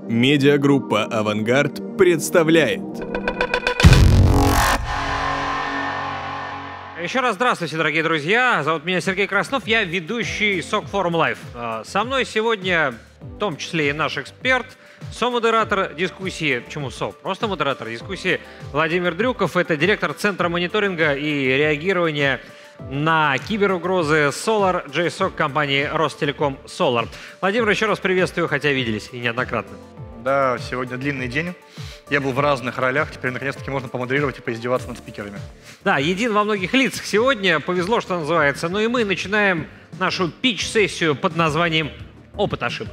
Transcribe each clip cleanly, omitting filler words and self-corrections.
Медиагруппа «Авангард» представляет. Еще раз здравствуйте, дорогие друзья. Зовут меня Сергей Краснов, я ведущий SOC Forum Live. Со мной сегодня, в том числе и наш эксперт, со-модератор дискуссии, почему СО? Просто модератор дискуссии Владимир Дрюков. Это директор Центра мониторинга и реагирования на киберугрозы Solar JSOC компании Ростелеком Solar. Владимир, еще раз приветствую, хотя виделись и неоднократно. Да, сегодня длинный день. Я был в разных ролях. Теперь, наконец-таки, можно помодерировать и поиздеваться над спикерами. Да, един во многих лицах сегодня. Повезло, что называется. Ну и мы начинаем нашу пич-сессию под названием «Опыт ошибок».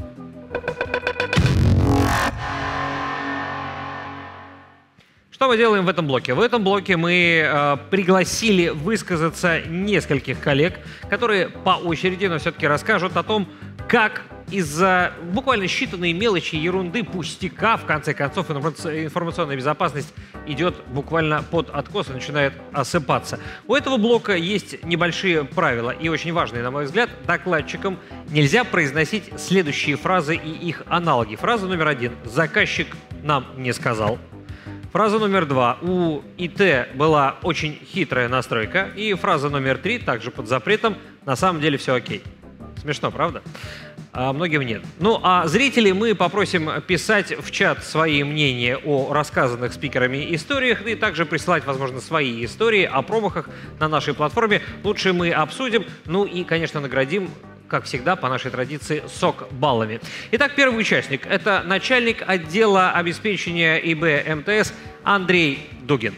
Что мы делаем в этом блоке? В этом блоке мы пригласили высказаться нескольких коллег, которые по очереди, но все-таки расскажут о том, как из-за буквально считанной мелочи, ерунды, пустяка, в конце концов, информационная безопасность идет буквально под откос и начинает осыпаться. У этого блока есть небольшие правила и очень важные, на мой взгляд. Докладчикам нельзя произносить следующие фразы и их аналоги. Фраза номер 1. Заказчик нам не сказал. Фраза номер 2. У ИТ была очень хитрая настройка. И фраза номер 3, также под запретом, на самом деле все окей. Смешно, правда? А многим нет. Ну, а зрителей мы попросим писать в чат свои мнения о рассказанных спикерами историях и также присылать, возможно, свои истории о промахах на нашей платформе. Лучше мы обсудим, ну и, конечно, наградим, как всегда, по нашей традиции, СОК баллами. Итак, первый участник – это начальник отдела обеспечения ИБ МТС Андрей Дугин.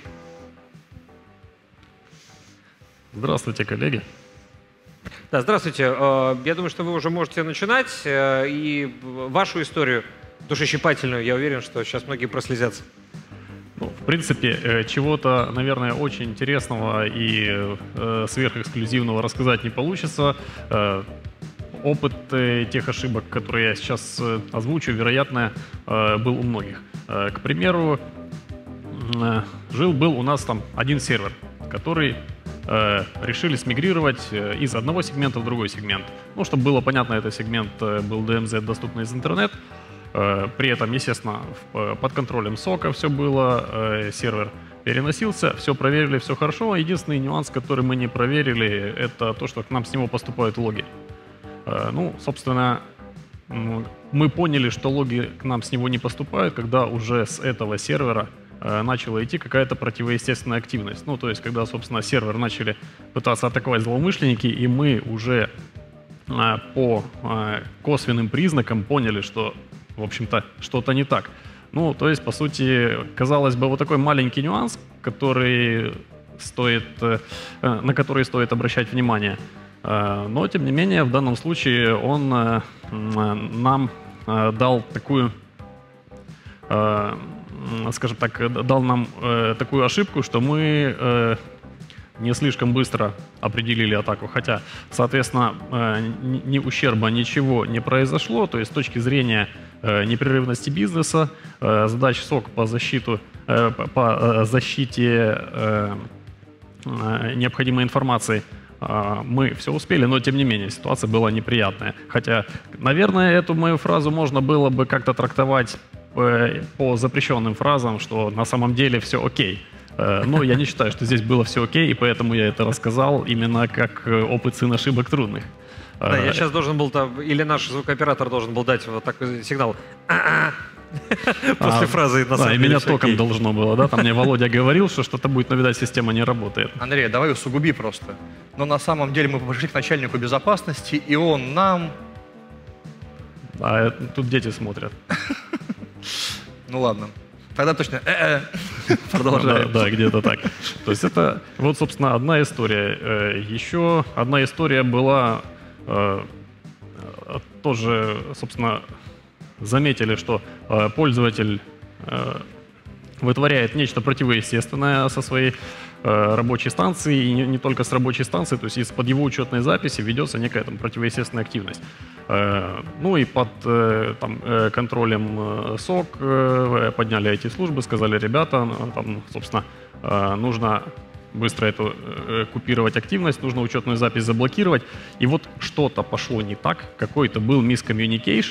Здравствуйте, коллеги. Да, здравствуйте. Я думаю, что вы уже можете начинать. И вашу историю, душещипательную, я уверен, что сейчас многие прослезятся. Ну, в принципе, чего-то, наверное, очень интересного и сверхэксклюзивного рассказать не получится. Опыт тех ошибок, которые я сейчас озвучу, вероятно, был у многих. К примеру, жил-был у нас там один сервер, который решили смигрировать из одного сегмента в другой сегмент. Ну, чтобы было понятно, этот сегмент был DMZ, доступный из интернет. При этом, естественно, под контролем сока все было, сервер переносился, все проверили, все хорошо. Единственный нюанс, который мы не проверили, это то, что к нам с него поступают логи. Ну, собственно, мы поняли, что логи к нам с него не поступают, когда уже с этого сервера начала идти какая-то противоестественная активность. Ну, то есть, когда, собственно, сервер начали пытаться атаковать злоумышленники, и мы уже по косвенным признакам поняли, что, в общем-то, что-то не так. Ну, то есть, по сути, казалось бы, вот такой маленький нюанс, на который стоит обращать внимание. Но, тем не менее, в данном случае он нам дал такую, скажем так, дал нам такую ошибку, что мы не слишком быстро определили атаку, хотя, соответственно, ни ущерба, ничего не произошло, то есть с точки зрения непрерывности бизнеса, задач СОК по защите необходимой информации мы все успели, но тем не менее ситуация была неприятная. Хотя, наверное, эту мою фразу можно было бы как-то трактовать по запрещенным фразам, что на самом деле все окей. Но я не считаю, что здесь было все окей, и поэтому я это рассказал именно как опыт сын ошибок трудных. Да, я сейчас должен был, или наш звукооператор должен был дать вот такой сигнал. После фразы на самом деле. Да, и меня током должно было, да? Там мне Володя говорил, что что-то будет, но, видать, система не работает. Андрей, давай усугуби просто. Но на самом деле мы пришли к начальнику безопасности, и он нам... А тут дети смотрят. Ну ладно. Тогда точно продолжаем. Да, где-то так. То есть это вот, собственно, одна история. Еще одна история была тоже, собственно, заметили, что пользователь вытворяет нечто противоестественное со своей рабочей станции, и не только с рабочей станции, то есть из-под его учетной записи ведется некая там противоестественная активность. Ну и под контролем СОК подняли IT-службы, сказали: ребята, там, собственно, нужно быстро эту купировать активность, нужно учетную запись заблокировать. И вот что-то пошло не так, какой-то был мискоммуникейшн,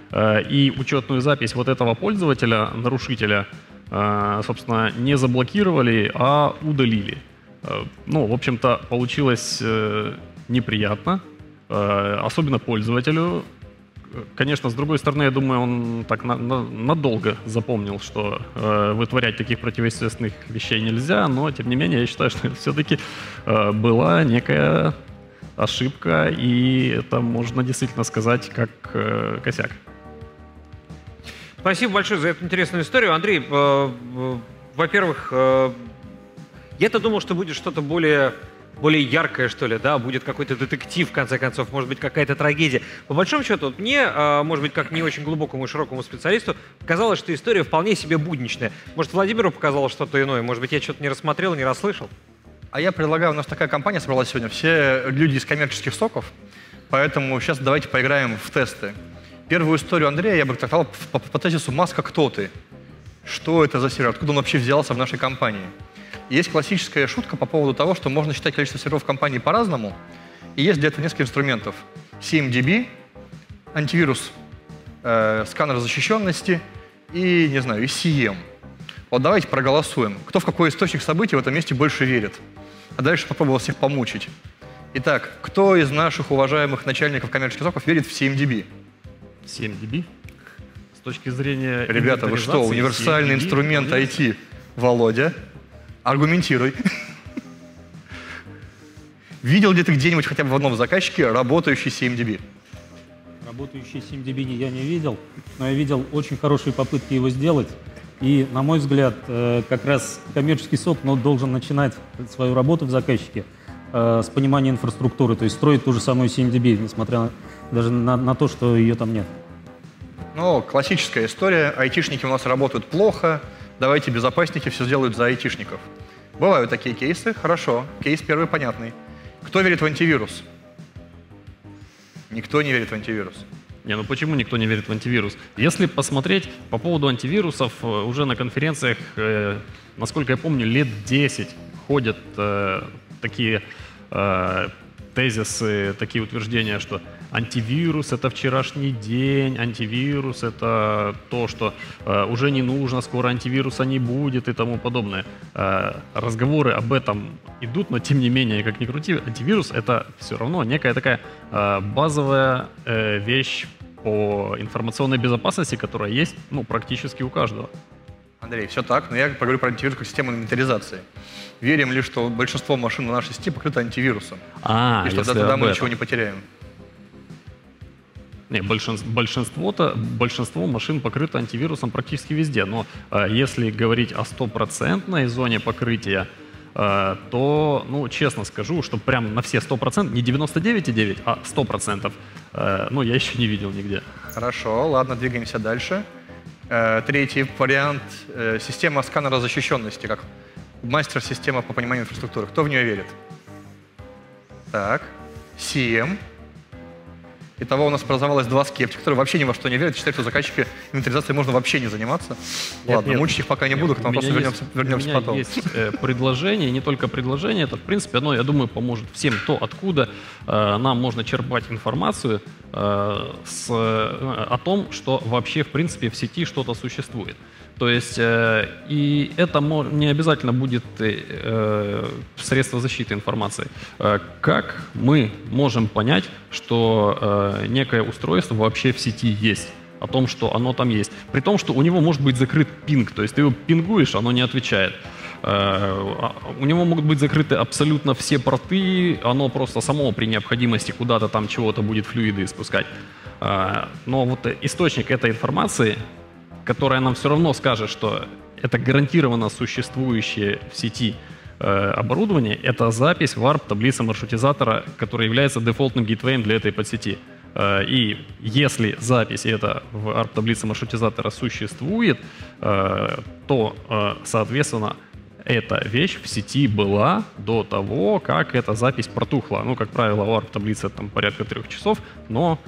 и учетную запись вот этого пользователя, нарушителя, собственно, не заблокировали, а удалили. Ну, в общем-то, получилось неприятно, особенно пользователю. Конечно, с другой стороны, я думаю, он так надолго запомнил, что вытворять таких противоестественных вещей нельзя, но, тем не менее, я считаю, что это все-таки была некая ошибка, и это можно действительно сказать как косяк. Спасибо большое за эту интересную историю. Андрей, во-первых, я-то думал, что будет что-то более яркое, что ли, да, будет какой-то детектив, в конце концов, может быть, какая-то трагедия. По большому счету, вот мне, может быть, как не очень глубокому и широкому специалисту, казалось, что история вполне себе будничная. Может, Владимиру показалось что-то иное, может быть, я что-то не рассмотрел, не расслышал? А я предлагаю, у нас такая компания собралась сегодня, все люди из коммерческих соков, поэтому сейчас давайте поиграем в тесты. Первую историю Андрея я бы трактовал по тезису «Маска, кто ты?». Что это за сервер, откуда он вообще взялся в нашей компании? Есть классическая шутка по поводу того, что можно считать количество серверов компании по-разному, и есть для этого несколько инструментов. CMDB, антивирус, сканер защищенности и, не знаю, SCM. Вот давайте проголосуем, кто в какой источник событий в этом месте больше верит. А дальше попробовал всех помучить. Итак, кто из наших уважаемых начальников коммерческих соков верит в CMDB? 7dB? С точки зрения... Ребята, вы что, универсальный инструмент IT? Володя, аргументируй. Видел ли ты где-нибудь хотя бы в одном заказчике работающий CMDB? Работающий CMDB я не видел, но я видел очень хорошие попытки его сделать. И, на мой взгляд, как раз коммерческий сок должен начинать свою работу в заказчике с понимания инфраструктуры, то есть строить ту же самую CMDB, несмотря даже на то, что ее там нет. Ну, классическая история. Айтишники у нас работают плохо, давайте безопасники все сделают за айтишников. Бывают такие кейсы, хорошо. Кейс первый понятный. Кто верит в антивирус? Никто не верит в антивирус. Не, ну почему никто не верит в антивирус? Если посмотреть по поводу антивирусов, уже на конференциях, насколько я помню, лет 10 ходят такие тезисы, такие утверждения, что антивирус — это вчерашний день, антивирус — это то, что уже не нужно, скоро антивируса не будет и тому подобное. Разговоры об этом идут, но тем не менее, как ни крути, антивирус — это все равно некая такая базовая вещь по информационной безопасности, которая есть, ну, практически у каждого. Андрей, все так, но я поговорю про антивирус как систему инвентаризации. Верим ли, что большинство машин на нашей сети покрыто антивирусом? И что тогда мы ничего не потеряем? Не, большинство машин покрыто антивирусом практически везде, но если говорить о стопроцентной зоне покрытия, то, ну, честно скажу, что прям на все 100%, не 99,9, а 100%, ну, я еще не видел нигде. Хорошо, ладно, двигаемся дальше. Третий вариант — система сканера защищенности, как мастер-система по пониманию инфраструктуры. Кто в нее верит? Так, CM. Итого у нас образовалось два скептика, которые вообще ни во что не верят, считают, что заказчики инвентаризацией можно вообще не заниматься. Ладно, мучить их пока не буду, к тому вопросу вернемся потом. У меня есть предложение, не только предложение, это, в принципе, оно, я думаю, поможет всем то, откуда нам можно черпать информацию о том, что вообще, в принципе, в сети что-то существует. То есть, и это не обязательно будет средство защиты информации. Как мы можем понять, что некое устройство вообще в сети есть, о том, что оно там есть, при том, что у него может быть закрыт пинг, то есть ты его пингуешь, оно не отвечает. У него могут быть закрыты абсолютно все порты, оно просто само при необходимости куда-то там чего-то будет флюиды испускать. Но вот источник этой информации, которая нам все равно скажет, что это гарантированно существующее в сети оборудование, это запись в ARP-таблице маршрутизатора, которая является дефолтным гейтвеем для этой подсети. И если запись эта в ARP-таблице маршрутизатора существует, то, соответственно, эта вещь в сети была до того, как эта запись протухла. Ну, как правило, в ARP-таблице там порядка 3 часов, но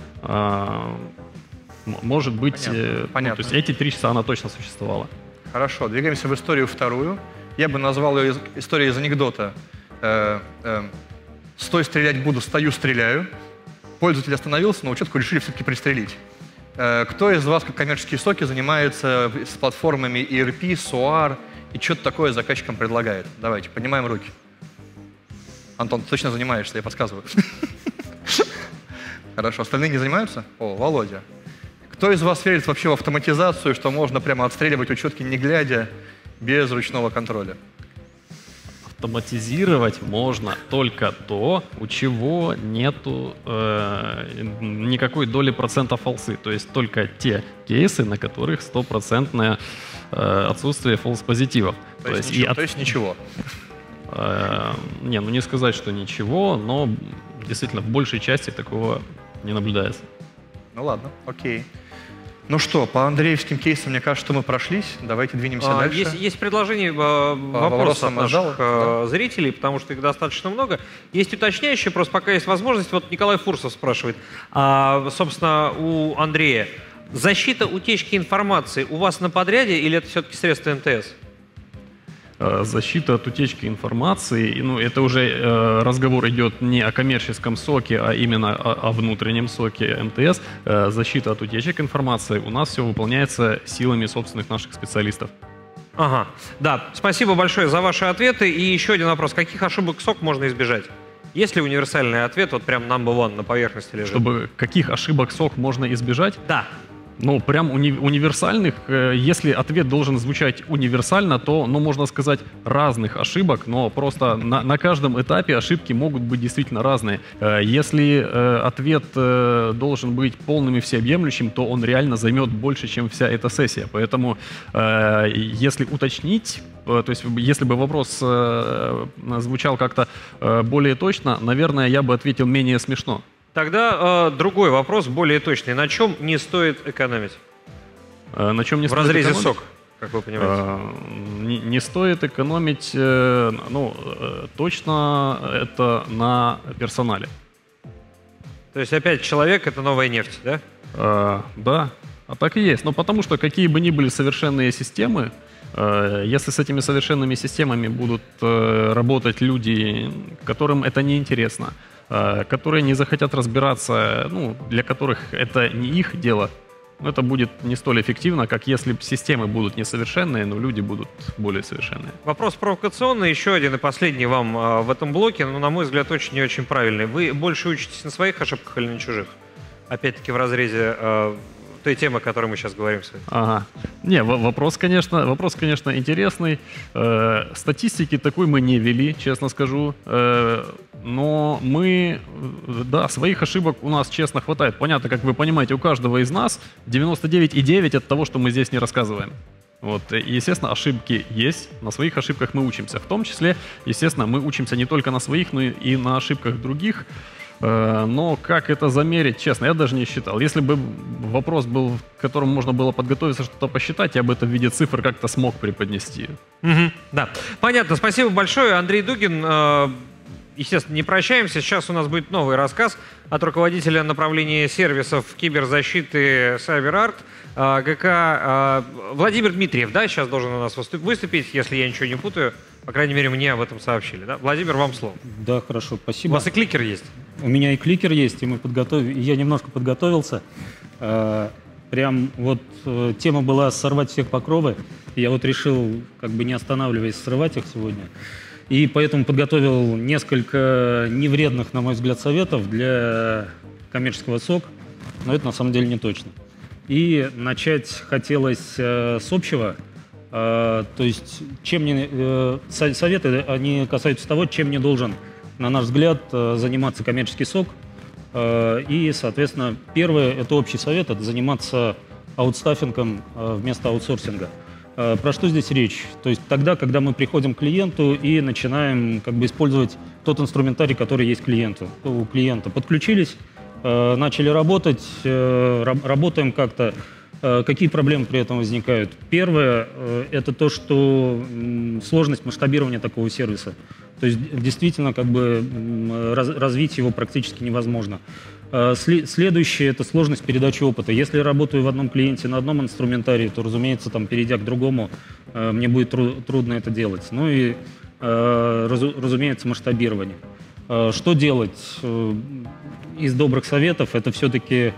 может быть, Понятно. То есть эти 3 часа она точно существовала. Хорошо, двигаемся в историю вторую. Я бы назвал ее историей из анекдота. «Стой, стрелять буду, стою, стреляю». Пользователь остановился, но учетку решили все-таки пристрелить. Кто из вас, как коммерческие соки, занимается с платформами ERP, SOAR и что-то такое заказчикам предлагает? Давайте, поднимаем руки. Антон, ты точно занимаешься, я подсказываю. Хорошо, остальные не занимаются? О, Володя. Кто из вас верит вообще в автоматизацию, что можно прямо отстреливать учетки не глядя, без ручного контроля? Автоматизировать можно только то, у чего нету никакой доли процента фалсы. То есть только те кейсы, на которых стопроцентное отсутствие фалс-позитивов. То есть ничего. Не сказать, что ничего, но действительно в большей части такого не наблюдается. Ну ладно, окей. Ну что, по андреевским кейсам, мне кажется, что мы прошлись. Давайте двинемся дальше. Есть предложение вопросов от наших зрителей, потому что их достаточно много. Есть уточняющие, просто пока есть возможность. Вот Николай Фурсов спрашивает, собственно, у Андрея. Защита утечки информации у вас на подряде или это все-таки средства МТС? Защита от утечки информации, это уже разговор идет не о коммерческом соке, а именно о внутреннем соке МТС. Защита от утечек информации у нас все выполняется силами собственных наших специалистов. Ага, да, спасибо большое за ваши ответы. И еще один вопрос. Каких ошибок сок можно избежать? Есть ли универсальный ответ, вот прям number one на поверхности лежит? Чтобы каких ошибок сок можно избежать? Да. Прям универсальных, если ответ должен звучать универсально, то, можно сказать, разных ошибок, но просто на каждом этапе ошибки могут быть действительно разные. Если ответ должен быть полным и всеобъемлющим, то он реально займет больше, чем вся эта сессия. Поэтому, если уточнить, то есть если бы вопрос звучал как-то более точно, наверное, я бы ответил менее смешно. Тогда другой вопрос, более точный. На чем не стоит экономить? На чем не в стоит разрезе экономить? сок, как вы понимаете. Не стоит экономить, точно это на персонале. То есть опять человек — это новая нефть, да? Да, так и есть. Потому что какие бы ни были совершенные системы, если с этими совершенными системами будут работать люди, которым это неинтересно, которые не захотят разбираться, для которых это не их дело, это будет не столь эффективно, как если системы будут несовершенные, но люди будут более совершенные. Вопрос провокационный, еще один и последний вам в этом блоке, но, на мой взгляд, очень и очень правильный. Вы больше учитесь на своих ошибках или на чужих? Опять-таки в разрезе той темы, о которой мы сейчас говорим с вами. Ага. Вопрос, конечно, интересный. Статистики такой мы не вели, честно скажу. Но своих ошибок у нас, честно, хватает. Понятно, как вы понимаете, у каждого из нас 99,9 от того, что мы здесь не рассказываем. И, естественно, ошибки есть. На своих ошибках мы учимся. В том числе, естественно, мы учимся не только на своих, но и на ошибках других. Но как это замерить, честно, я даже не считал. Если бы вопрос был, к которому можно было подготовиться, что-то посчитать, я бы это в виде цифр как-то смог преподнести. Да, понятно. Спасибо большое. Андрей Дугин. Естественно, не прощаемся. Сейчас у нас будет новый рассказ от руководителя направления сервисов киберзащиты CyberArt ГК Владимир Дмитриев. Да, сейчас должен у нас выступить, если я ничего не путаю. По крайней мере, мне об этом сообщили. Да? Владимир, вам слово. Да, хорошо, спасибо. У вас и кликер есть? У меня и кликер есть, и я немножко подготовился. Тема была сорвать всех покровы. Я решил, не останавливаясь, срывать их сегодня. И поэтому подготовил несколько невредных, на мой взгляд, советов для коммерческого СОК, но это на самом деле не точно. И начать хотелось с общего. То есть советы, они касаются того, чем не должен, на наш взгляд, заниматься коммерческий СОК. И, соответственно, первое, это общий совет, это заниматься аутстаффингом вместо аутсорсинга. Про что здесь речь? То есть тогда, когда мы приходим к клиенту и начинаем использовать тот инструментарий, который есть у клиента. Подключились, начали работать, работаем как-то. Какие проблемы при этом возникают? Первое – это то, что сложность масштабирования такого сервиса. То есть действительно развить его практически невозможно. Следующее – это сложность передачи опыта. Если я работаю в одном клиенте на одном инструментарии, то, разумеется, перейдя к другому, мне будет трудно это делать. И, разумеется, масштабирование. Что делать? Из добрых советов – это все-таки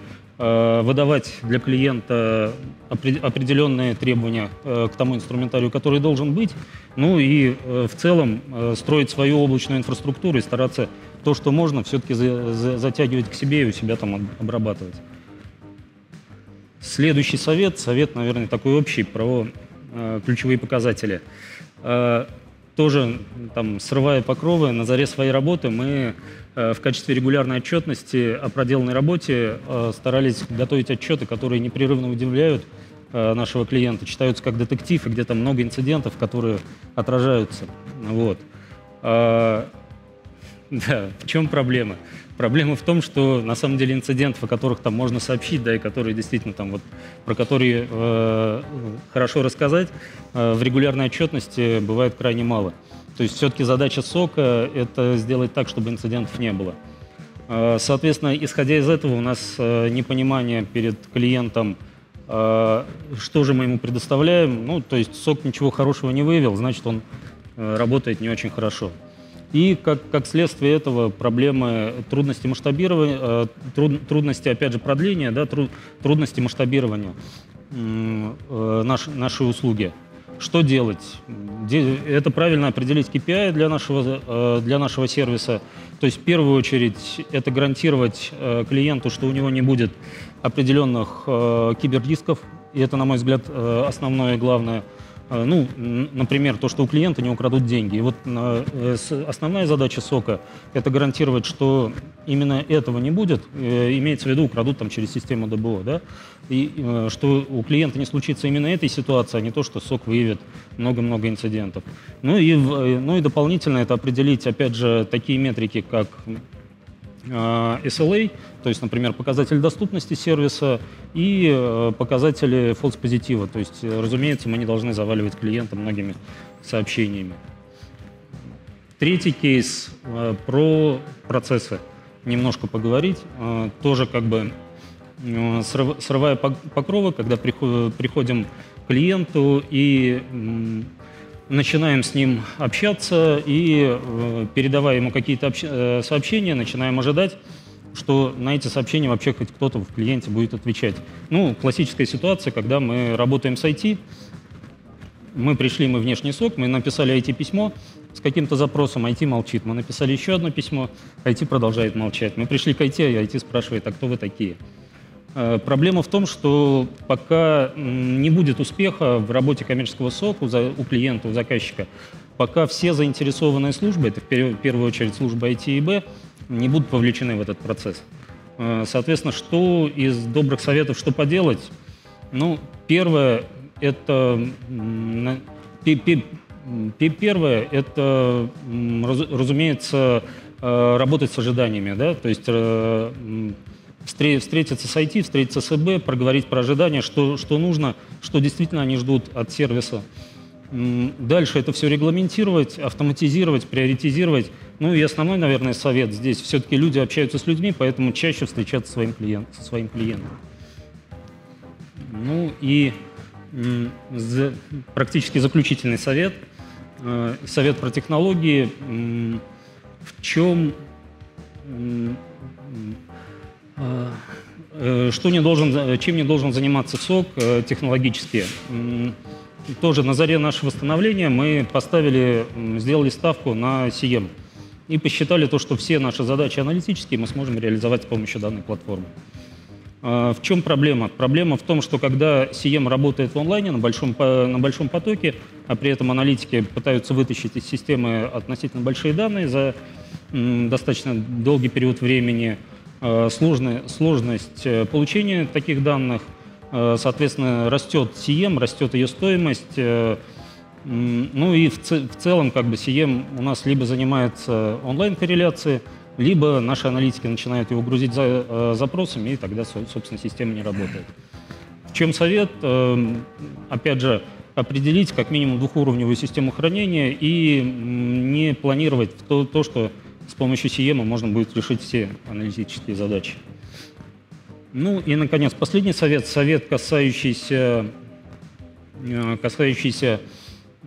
выдавать для клиента определенные требования к тому инструментарию, который должен быть, ну и в целом строить свою облачную инфраструктуру и стараться то, что можно, все-таки затягивать к себе и у себя там обрабатывать. Следующий совет, наверное, такой общий, про ключевые показатели. Тоже там, срывая покровы, на заре своей работы мы в качестве регулярной отчетности о проделанной работе старались готовить отчеты, которые непрерывно удивляют нашего клиента, читаются как детектив, и где-то много инцидентов, которые отражаются. Вот. Да, в чем проблема? Проблема в том, что на самом деле инцидентов, о которых там можно сообщить, да, и которые действительно там вот, про которые хорошо рассказать, в регулярной отчетности бывает крайне мало. То есть все-таки задача СОКа – это сделать так, чтобы инцидентов не было. Соответственно, исходя из этого, у нас непонимание перед клиентом, что же мы ему предоставляем. Ну, то есть СОК ничего хорошего не выявил, значит, он работает не очень хорошо. И как следствие этого проблемы, трудности масштабирования, трудности, опять же, продления, да, трудности масштабирования нашей услуги. Что делать? Это правильно определить KPI для нашего сервиса. То есть в первую очередь это гарантировать клиенту, что у него не будет определенных киберрисков. И это, на мой взгляд, основное и главное. Ну, например, то, что у клиента не украдут деньги. И вот основная задача СОКа – это гарантировать, что именно этого не будет, имеется в виду, украдут там через систему ДБО, да, и что у клиента не случится именно этой ситуации, а не то, что СОК выявит много-много инцидентов. Ну и дополнительно это определить, опять же, такие метрики, как SLA, то есть, например, показатель доступности сервиса и показатели false позитива. То есть, разумеется, мы не должны заваливать клиента многими сообщениями. Третий кейс про процессы. Немножко поговорить. Тоже как бы срывая покровы, когда приходим к клиенту и начинаем с ним общаться и, передавая ему какие-то сообщения, начинаем ожидать, что на эти сообщения вообще хоть кто-то в клиенте будет отвечать. Ну, классическая ситуация, когда мы работаем с IT, мы внешний СОК, мы написали IT-письмо с каким-то запросом, IT молчит. Мы написали еще одно письмо, IT продолжает молчать. Мы пришли к IT, и IT спрашивает, а кто вы такие? Проблема в том, что пока не будет успеха в работе коммерческого СОКа у клиента, у заказчика, пока все заинтересованные службы, это в первую очередь служба IT и Б, не будут вовлечены в этот процесс. Соответственно, что из добрых советов, что поделать? Ну, первое – это, разумеется, работать с ожиданиями, да, то есть встретиться с IT, встретиться с ИБ, проговорить про ожидания, что нужно, что действительно они ждут от сервиса. Дальше это все регламентировать, автоматизировать, приоритизировать. Ну и основной, наверное, совет здесь. Все-таки люди общаются с людьми, поэтому чаще встречаться со своим клиентом. Ну и практически заключительный совет. Совет про технологии. Чем не должен заниматься СОК технологически? Тоже на заре нашего становления мы сделали ставку на CM и посчитали то, что все наши задачи аналитические мы сможем реализовать с помощью данной платформы. В чем проблема? Проблема в том, что когда CM работает в онлайне на большом потоке, а при этом аналитики пытаются вытащить из системы относительно большие данные за достаточно долгий период времени, сложность получения таких данных, соответственно, растет CM, растет ее стоимость. Ну и в целом как бы CM у нас либо занимается онлайн-корреляцией, либо наши аналитики начинают его грузить запросами, и тогда, собственно, система не работает. В чем совет? Опять же, определить как минимум двухуровневую систему хранения и не планировать то, что с помощью CM можно будет решить все аналитические задачи. Ну и, наконец, последний совет, касающийся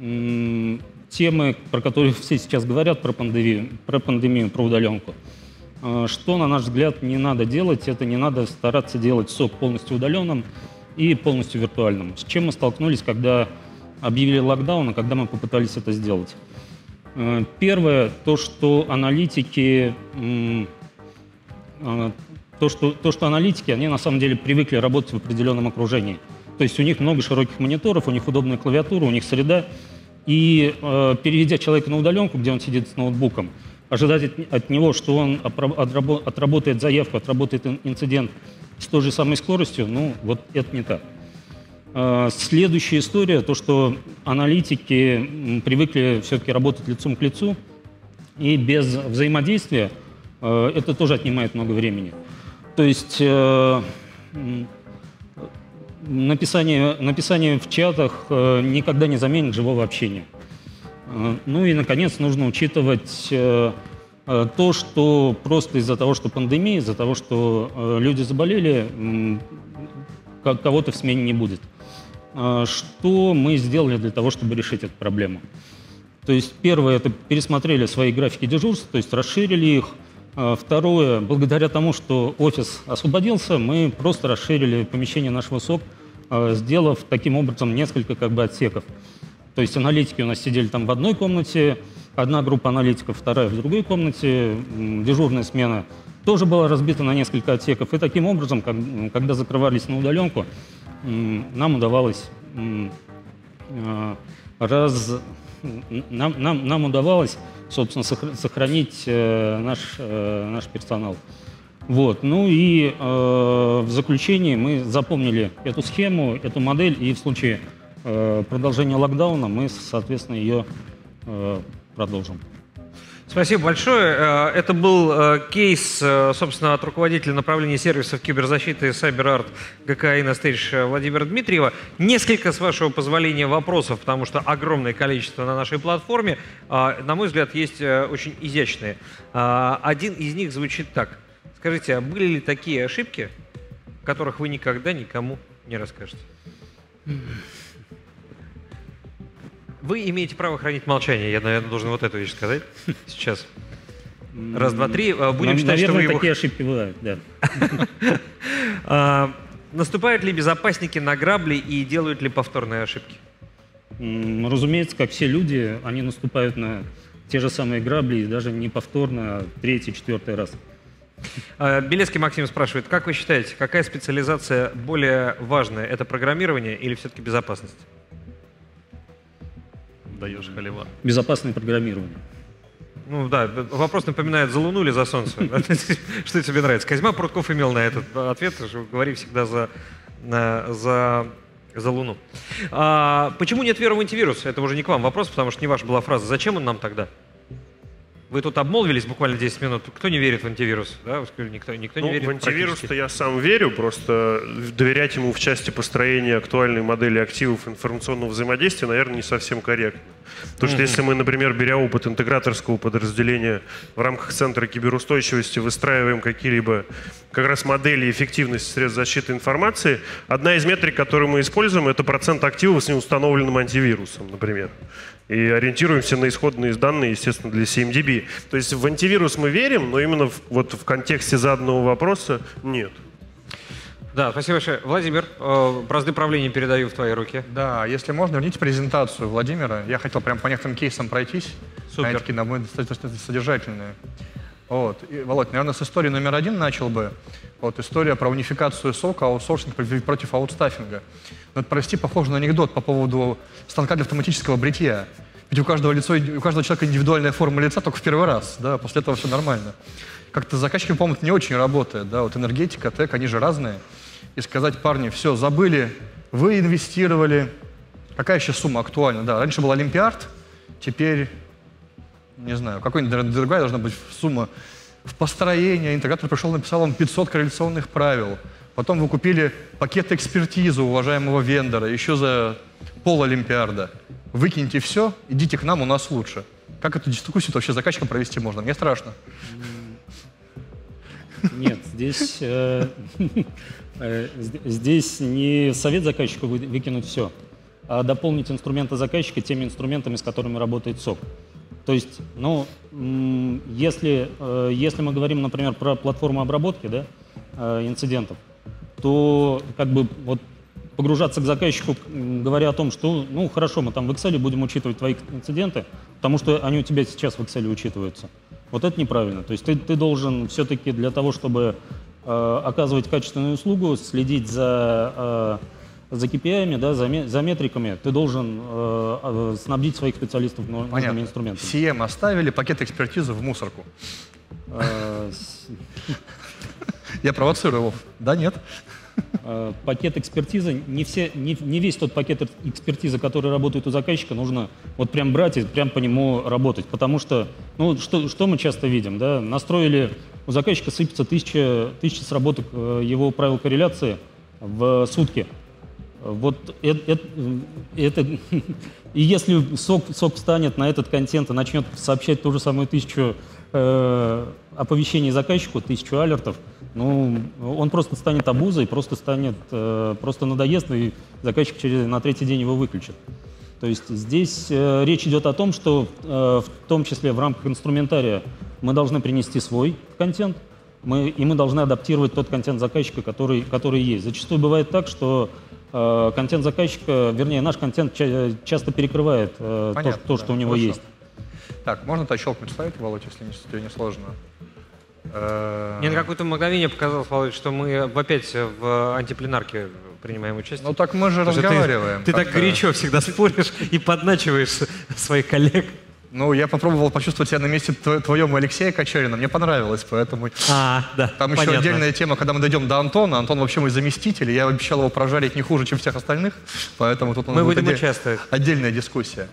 темы, про которую все сейчас говорят, про пандемию, про удаленку. Что, на наш взгляд, не надо делать, это не надо стараться делать сок полностью удаленным и полностью виртуальным. С чем мы столкнулись, когда объявили локдаун, и когда мы попытались это сделать? Первое, то, что аналитики, они на самом деле привыкли работать в определенном окружении. То есть у них много широких мониторов, у них удобная клавиатура, у них среда. И переведя человека на удаленку, где он сидит с ноутбуком, ожидать от него, что он отработает заявку, отработает инцидент с той же самой скоростью, ну, вот это не так. Следующая история, то, что аналитики привыкли все-таки работать лицом к лицу, и без взаимодействия это тоже отнимает много времени. То есть написание в чатах никогда не заменит живого общения. Ну и, наконец, нужно учитывать то, что просто из-за того, что пандемия, из-за того, что люди заболели, кого-то в смене не будет. Что мы сделали для того, чтобы решить эту проблему? То есть первое, это пересмотрели свои графики дежурств, то есть расширили их. Второе, благодаря тому, что офис освободился, мы просто расширили помещение нашего СОК, сделав таким образом несколько отсеков. То есть аналитики у нас сидели там в одной комнате, одна группа аналитиков, вторая в другой комнате, дежурная смена тоже была разбита на несколько отсеков. И таким образом, когда закрывались на удаленку, нам удавалось собственно, сохранить наш персонал. Вот. Ну и в заключении мы запомнили эту схему, эту модель, и в случае продолжения локдауна мы, соответственно, ее продолжим. Спасибо большое. Это был кейс, собственно, от руководителя направления сервисов киберзащиты CyberArt ГК InnoStage Владимира Дмитриева. Несколько, с вашего позволения, вопросов, потому что огромное количество на нашей платформе. На мой взгляд, есть очень изящные. Один из них звучит так. Скажите, а были ли такие ошибки, которых вы никогда никому не расскажете? Вы имеете право хранить молчание. Я, наверное, должен вот эту вещь сказать сейчас. Раз, два, три. Будем считать, что вы его... такие ошибки бывают, да. Наступают ли безопасники на грабли и делают ли повторные ошибки? Разумеется, как все люди, они наступают на те же самые грабли, и даже не повторно, а третий, четвертый раз. Белецкий Максим спрашивает, как вы считаете, какая специализация более важная? Это программирование или все-таки безопасность? Даешь халева. Безопасное программирование. Ну да, вопрос напоминает, за Луну или за Солнце? Что тебе нравится? Козьма Прутков имел на этот ответ, что говори всегда за Луну. Почему нет веры в антивирус? Это уже не к вам вопрос, потому что не ваша была фраза. Зачем он нам тогда? Вы тут обмолвились буквально 10 минут. Кто не верит в антивирус? Да? Никто не верит в антивирус-то я сам верю, просто доверять ему в части построения актуальной модели активов информационного взаимодействия, наверное, не совсем корректно. Потому что если мы, например, беря опыт интеграторского подразделения в рамках Центра киберустойчивости, выстраиваем какие-либо как раз модели эффективности средств защиты информации, одна из метрик, которую мы используем, это процент активов с неустановленным антивирусом, например. И ориентируемся на исходные данные, естественно, для CMDB. То есть в антивирус мы верим, но именно в контексте заданного вопроса нет. Да, спасибо большое. Владимир, бразды правления передаю в твои руки. Да, если можно, верните презентацию Владимира. Я хотел прям по некоторым кейсам пройтись. Супер. Они такие, на мой взгляд, достаточно содержательные. Вот. И, Володь, наверное, с истории номер 1 начал бы. Вот история про унификацию сока, аутсорсинг против аутстаффинга. Ну, это, прости, похоже на анекдот по поводу станка для автоматического бритья. Ведь у каждого человека индивидуальная форма лица только в первый раз, да, после этого все нормально. Как-то с заказчиками, по-моему, это не очень работает, да, вот энергетика, тэк, они же разные. И сказать, парни, все, забыли, вы инвестировали, какая сейчас сумма актуальна, да, раньше был Олимпиард, теперь, не знаю, какой-нибудь другая должна быть сумма в построение, интегратор пришел, написал вам 500 корреляционных правил, потом вы купили пакет экспертизы уважаемого вендора еще за пол-олимпиарда. Выкиньте все, идите к нам, у нас лучше. Как эту дискуссию вообще с заказчиком провести можно? Мне страшно. Нет, здесь не совет заказчику выкинуть все, а дополнить инструменты заказчика теми инструментами, с которыми работает СОК. То есть, ну, если мы говорим, например, про платформу обработки, да, инцидентов, то как бы вот погружаться к заказчику, говоря о том, что, ну, хорошо, мы там в Excel будем учитывать твои инциденты, потому что они у тебя сейчас в Excel учитываются. Вот это неправильно. То есть ты должен все-таки для того, чтобы оказывать качественную услугу, следить за KPI, да, за метриками, ты должен снабдить своих специалистов нужными инструментами. CM оставили, пакет экспертизы в мусорку. Я провоцирую, Вов. Да, нет? Пакет экспертизы, не весь тот пакет экспертизы, который работает у заказчика, нужно вот прям брать и прям по нему работать. Потому что, ну, что мы часто видим, да, настроили, у заказчика сыпется тысячи сработок его правил корреляции в сутки. Вот это и если СОК встанет на этот контент и начнет сообщать ту же самую 1000 оповещений заказчику, 1000 алертов, ну, он просто станет обузой, просто надоест, и заказчик на третий день его выключит. То есть здесь речь идет о том, что в том числе в рамках инструментария мы должны принести свой контент, и мы должны адаптировать тот контент заказчика, который есть. Зачастую бывает так, что контент заказчика, вернее, наш контент часто перекрывает то, что у него есть. Так, можно то щелкнуть слайд, Володь, если тебе не сложно? Мне на какое-то мгновение показалось, Володь, что мы опять в антипленарке принимаем участие. Ну так мы же разговариваем. Ты так горячо всегда споришь и подначиваешь своих коллег. Ну, я попробовал почувствовать себя на месте твоем и Алексея Кочарина, мне понравилось, поэтому... Да, там еще понятно. отдельная тема, когда мы дойдем до Антона. Антон вообще мой заместитель, я обещал его прожарить не хуже, чем всех остальных, поэтому тут мы будем участвовать. Отдельная дискуссия.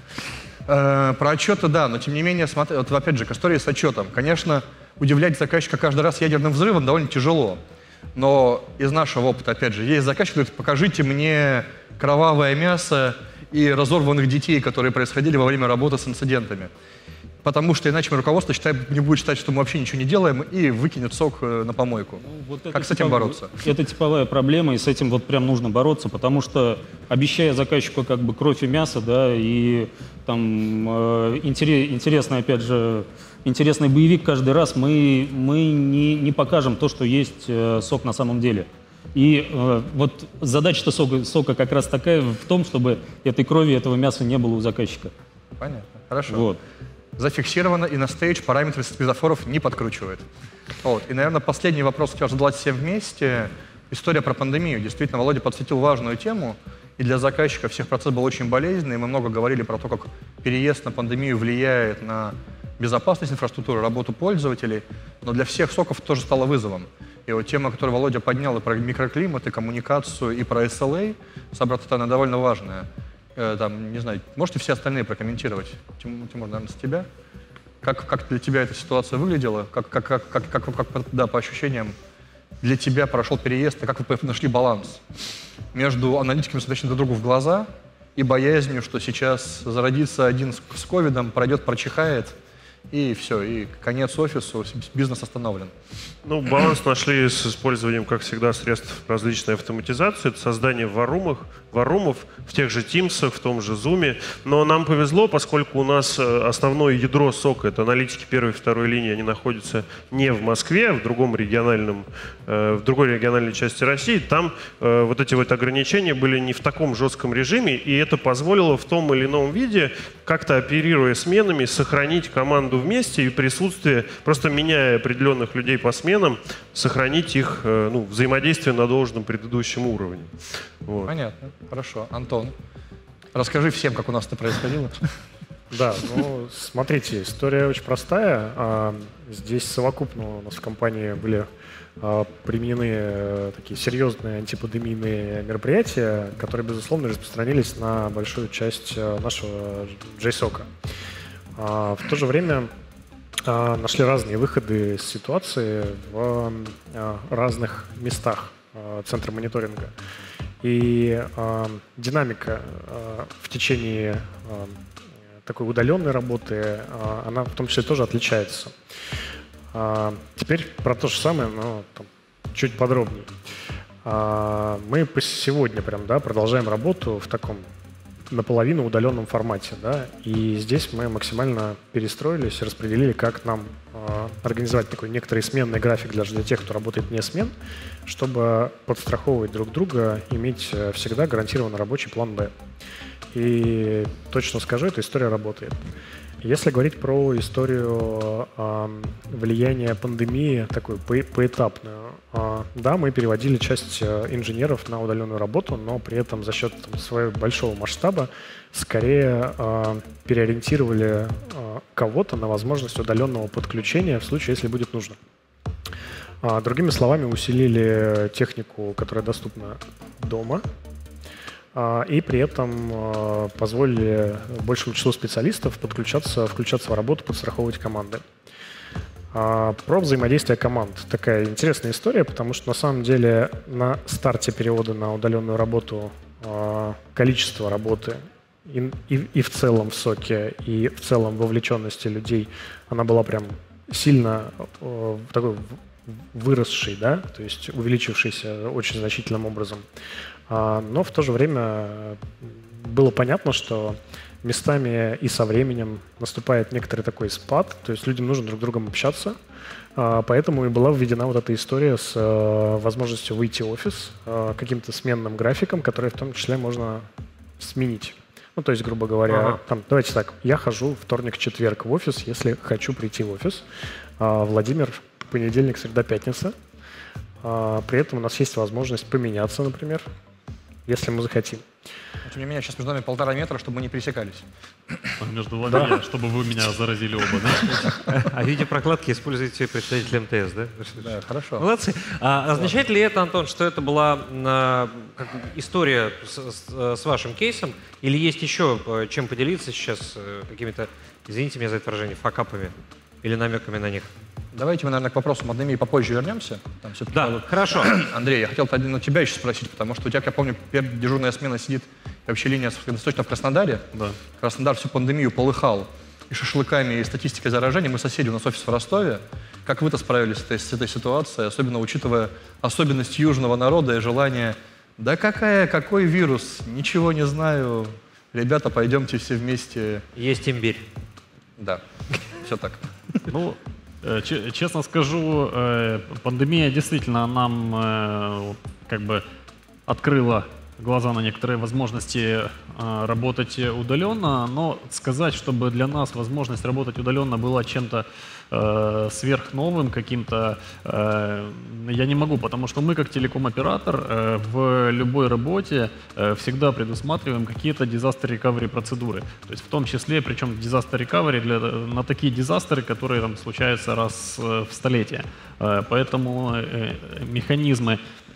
Про отчеты, да, но тем не менее, смотри, вот опять же, к истории с отчетом. Конечно, удивлять заказчика каждый раз ядерным взрывом довольно тяжело, но из нашего опыта, опять же, есть заказчик, который говорит: покажите мне кровавое мясо и разорванных детей, которые происходили во время работы с инцидентами. Потому что иначе руководство не будет считать, что мы вообще ничего не делаем, и выкинет сок на помойку. Ну, вот как с этим бороться? Это типовая проблема, и с этим вот прям нужно бороться, потому что, обещая заказчику как бы кровь и мясо, да, и там интересный, опять же, интересный боевик каждый раз, мы не покажем то, что есть сок на самом деле. И вот задача-то сока как раз такая в том, чтобы этой крови, этого мяса не было у заказчика. Понятно, хорошо. Вот. Зафиксировано, и на стейдж параметры светофоров не подкручивает. Вот. И, наверное, последний вопрос хотел задать всем вместе. История про пандемию. Действительно, Володя подсветил важную тему, и для заказчика всех процесс был очень болезненный. Мы много говорили про то, как переезд на пандемию влияет на безопасность инфраструктуры, работу пользователей, но для всех соков тоже стало вызовом. И вот тема, которую Володя поднял, и про микроклимат, и коммуникацию, и про SLA, собрать она довольно важная. Там, не знаю, можете все остальные прокомментировать? Тимур, наверное, с тебя. Как для тебя эта ситуация выглядела? Как да, по ощущениям, для тебя прошел переезд, и как вы нашли баланс между аналитиками, смотрящими друг другу в глаза, и боязнью, что сейчас зародится один с ковидом, пройдет, прочихает, и все, и конец офису, бизнес остановлен. Ну, баланс нашли с использованием, как всегда, средств различной автоматизации. Это создание варумов в тех же Teams, в том же Zoom. Но нам повезло, поскольку у нас основное ядро сока, это аналитики первой и второй линии, они находятся не в Москве, а в другой региональной части России. Там вот эти вот ограничения были не в таком жестком режиме, и это позволило в том или ином виде, как-то оперируя сменами, сохранить команду вместе и присутствие, просто меняя определенных людей по сменам, сохранить их взаимодействие на должном предыдущем уровне. Вот. Понятно, хорошо. Антон, расскажи всем, как у нас это происходило. Да, ну, смотрите, история очень простая. Здесь совокупно у нас в компании были применены такие серьезные антипандемийные мероприятия, которые, безусловно, распространились на большую часть нашего JSOC. В то же время нашли разные выходы из ситуации в разных местах центра мониторинга. И динамика в течение такой удаленной работы, она в том числе тоже отличается. Теперь про то же самое, но там, чуть подробнее. Мы сегодня прям, да, продолжаем работу в таком наполовину удаленном формате. Да? И здесь мы максимально перестроились, распределили, как нам организовать такой некоторый сменный график даже для тех, кто работает вне смен, чтобы подстраховывать друг друга, иметь всегда гарантированно рабочий план «Б». И точно скажу, эта история работает. Если говорить про историю влияния пандемии, такую поэтапную, да, мы переводили часть инженеров на удаленную работу, но при этом за счет своего большого масштаба скорее переориентировали кого-то на возможность удаленного подключения в случае, если будет нужно. Другими словами, усилили технику, которая доступна дома, и при этом позволили большему числу специалистов включаться в работу, подстраховывать команды. Про взаимодействие команд. Такая интересная история, потому что на самом деле на старте перевода на удаленную работу количество работы и в целом в соке, и в целом вовлеченности людей, она была прям сильно такой выросшей, да, то есть увеличившейся очень значительным образом. Но в то же время было понятно, что местами и со временем наступает некоторый такой спад, то есть людям нужно друг с другом общаться, поэтому и была введена вот эта история с возможностью выйти в офис каким-то сменным графиком, который в том числе можно сменить. Ну, то есть, грубо говоря, там, давайте так, я хожу вторник-четверг в офис, если хочу прийти в офис. Владимир, понедельник, среда, пятница. При этом у нас есть возможность поменяться, например, если мы захотим. Тем не менее, сейчас между нами 1,5 метра, чтобы мы не пересекались. Между вами, чтобы вы меня заразили оба, да? А в виде прокладки используете представитель МТС, да? Да, хорошо. Молодцы. Означает ли это, Антон, что это была история с вашим кейсом? Или есть еще чем поделиться сейчас какими-то, извините меня за это выражение, факапами или намеками на них? Давайте мы, наверное, к вопросу пандемии попозже вернемся. Там да, хорошо. Андрей, я хотел на тебя еще спросить, потому что у тебя, как я помню, дежурная смена сидит, вообще линия точно в Краснодаре. Да. Краснодар всю пандемию полыхал и шашлыками, и статистикой заражений. Мы соседи, у нас офис в Ростове. Как вы-то справились с этой ситуацией, особенно учитывая особенность южного народа и желание, да какой вирус, ничего не знаю, ребята, пойдемте все вместе. Есть имбирь. Да, все так. Ну, честно скажу, пандемия действительно нам как бы открыла глаза на некоторые возможности работать удаленно, но сказать, чтобы для нас возможность работать удаленно была чем-то сверхновым каким-то, я не могу, потому что мы как телеком-оператор в любой работе всегда предусматриваем какие-то disaster recovery процедуры. То есть в том числе, причем disaster recovery на такие дизастеры, которые там случаются раз в столетие. Поэтому механизмы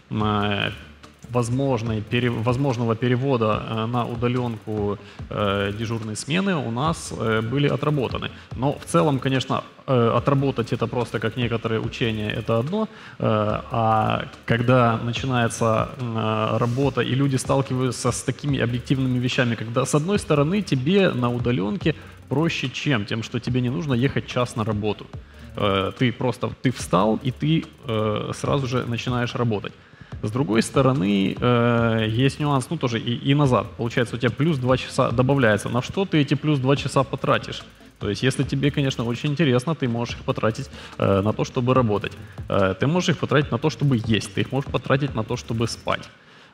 возможного перевода на удаленку дежурной смены у нас были отработаны. Но в целом, конечно, отработать это просто как некоторые учения, это одно. А когда начинается работа и люди сталкиваются с такими объективными вещами, когда с одной стороны тебе на удаленке проще тем, что тебе не нужно ехать час на работу. Ты встал и ты сразу же начинаешь работать. С другой стороны, есть нюанс, ну тоже и назад. Получается, у тебя плюс 2 часа добавляется. На что ты эти плюс 2 часа потратишь? То есть, если тебе, конечно, очень интересно, ты можешь их потратить на то, чтобы работать. Ты можешь их потратить на то, чтобы есть. Ты их можешь потратить на то, чтобы спать.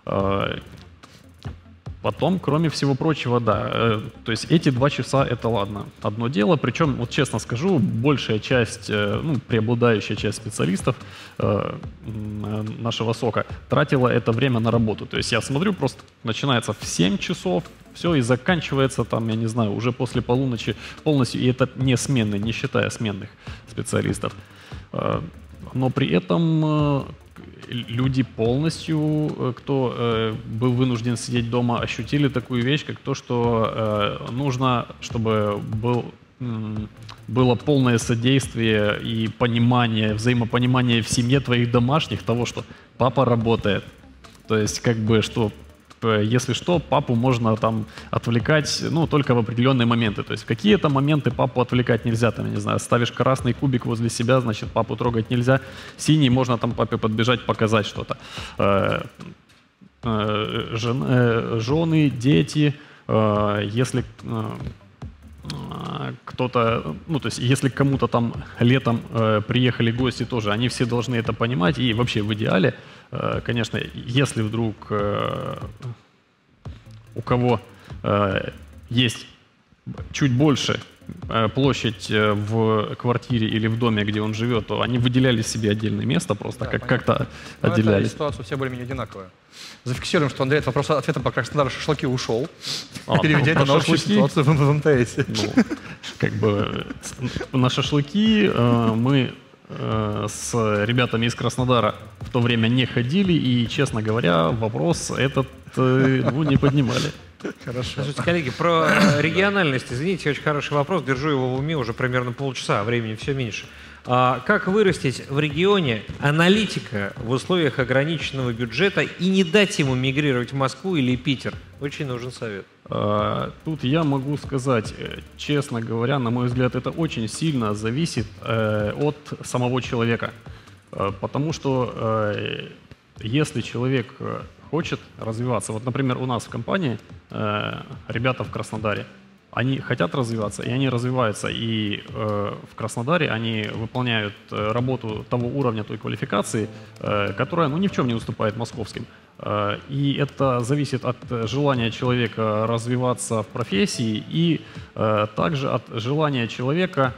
Потом, кроме всего прочего, да, то есть эти 2 часа — это ладно, одно дело. Причем, вот честно скажу, большая часть, преобладающая часть специалистов нашего сока тратила это время на работу. То есть я смотрю, просто начинается в 7 часов, все, и заканчивается там, я не знаю, уже после полуночи полностью. И это не сменные, не считая сменных специалистов. Но при этом люди полностью, кто был вынужден сидеть дома, ощутили такую вещь, как то, что нужно, чтобы было полное содействие и понимание, взаимопонимание в семье твоих домашних того, что папа работает. То есть как бы что, если что, папу можно там отвлекать, только в определенные моменты. То есть в какие-то моменты папу отвлекать нельзя, там, я не знаю, ставишь красный кубик возле себя, значит, папу трогать нельзя. Синий, можно там папе подбежать, показать что-то. Жены, дети, если кто-то, ну, то есть, если к кому-то там летом приехали гости тоже, они все должны это понимать. И вообще в идеале, конечно, если вдруг у кого есть чуть больше площадь в квартире или в доме, где он живет, то они выделяли себе отдельное место, просто Да, как-то Но отделяли. эта ситуация все более-менее одинаковая. Зафиксируем, что Андрей от вопроса-ответом по Краснодару шашлыки ушел, переведя это на общую ситуацию в МТС. Ну, как бы на шашлыки мы с ребятами из Краснодара в то время не ходили, и, честно говоря, вопрос этот не поднимали. Хорошо. Слушайте, коллеги, про региональность, извините, очень хороший вопрос, держу его в уме уже примерно полчаса, а времени все меньше. Как вырастить в регионе аналитика в условиях ограниченного бюджета и не дать ему мигрировать в Москву или Питер? Очень нужен совет. Тут я могу сказать, честно говоря, на мой взгляд, это очень сильно зависит от самого человека. Потому что если человек хочет развиваться, вот, например, у нас в компании ребята в Краснодаре, они хотят развиваться, и они развиваются. И в Краснодаре они выполняют работу того уровня, той квалификации, которая ни в чем не уступает московским. И это зависит от желания человека развиваться в профессии и также от желания человека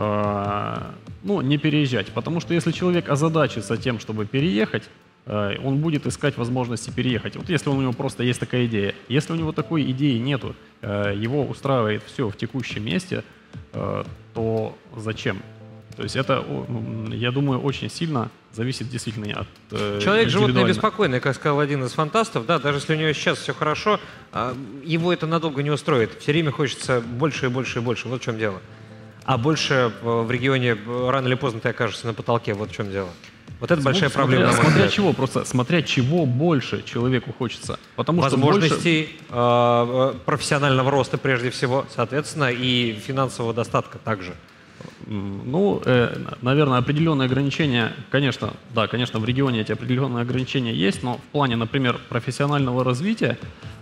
не переезжать. Потому что если человек озадачится тем, чтобы переехать, он будет искать возможности переехать. Вот если у него просто есть такая идея. Если у него такой идеи нету, его устраивает все в текущем месте, то зачем? То есть это, я думаю, очень сильно зависит действительно от Человек животное беспокойное, как сказал один из фантастов, да, даже если у него сейчас все хорошо, его это надолго не устроит. Все время хочется больше и больше и больше. Вот в чем дело. А больше в регионе рано или поздно ты окажешься на потолке. Вот в чем дело. Вот это большая проблема, на мой смотря взгляд. чего, просто смотря чего больше человеку хочется. Потому возможностей профессионального роста прежде всего, соответственно, и финансового достатка также. Наверное, определенные ограничения, конечно, да, конечно, в регионе эти определенные ограничения есть, но в плане, например, профессионального развития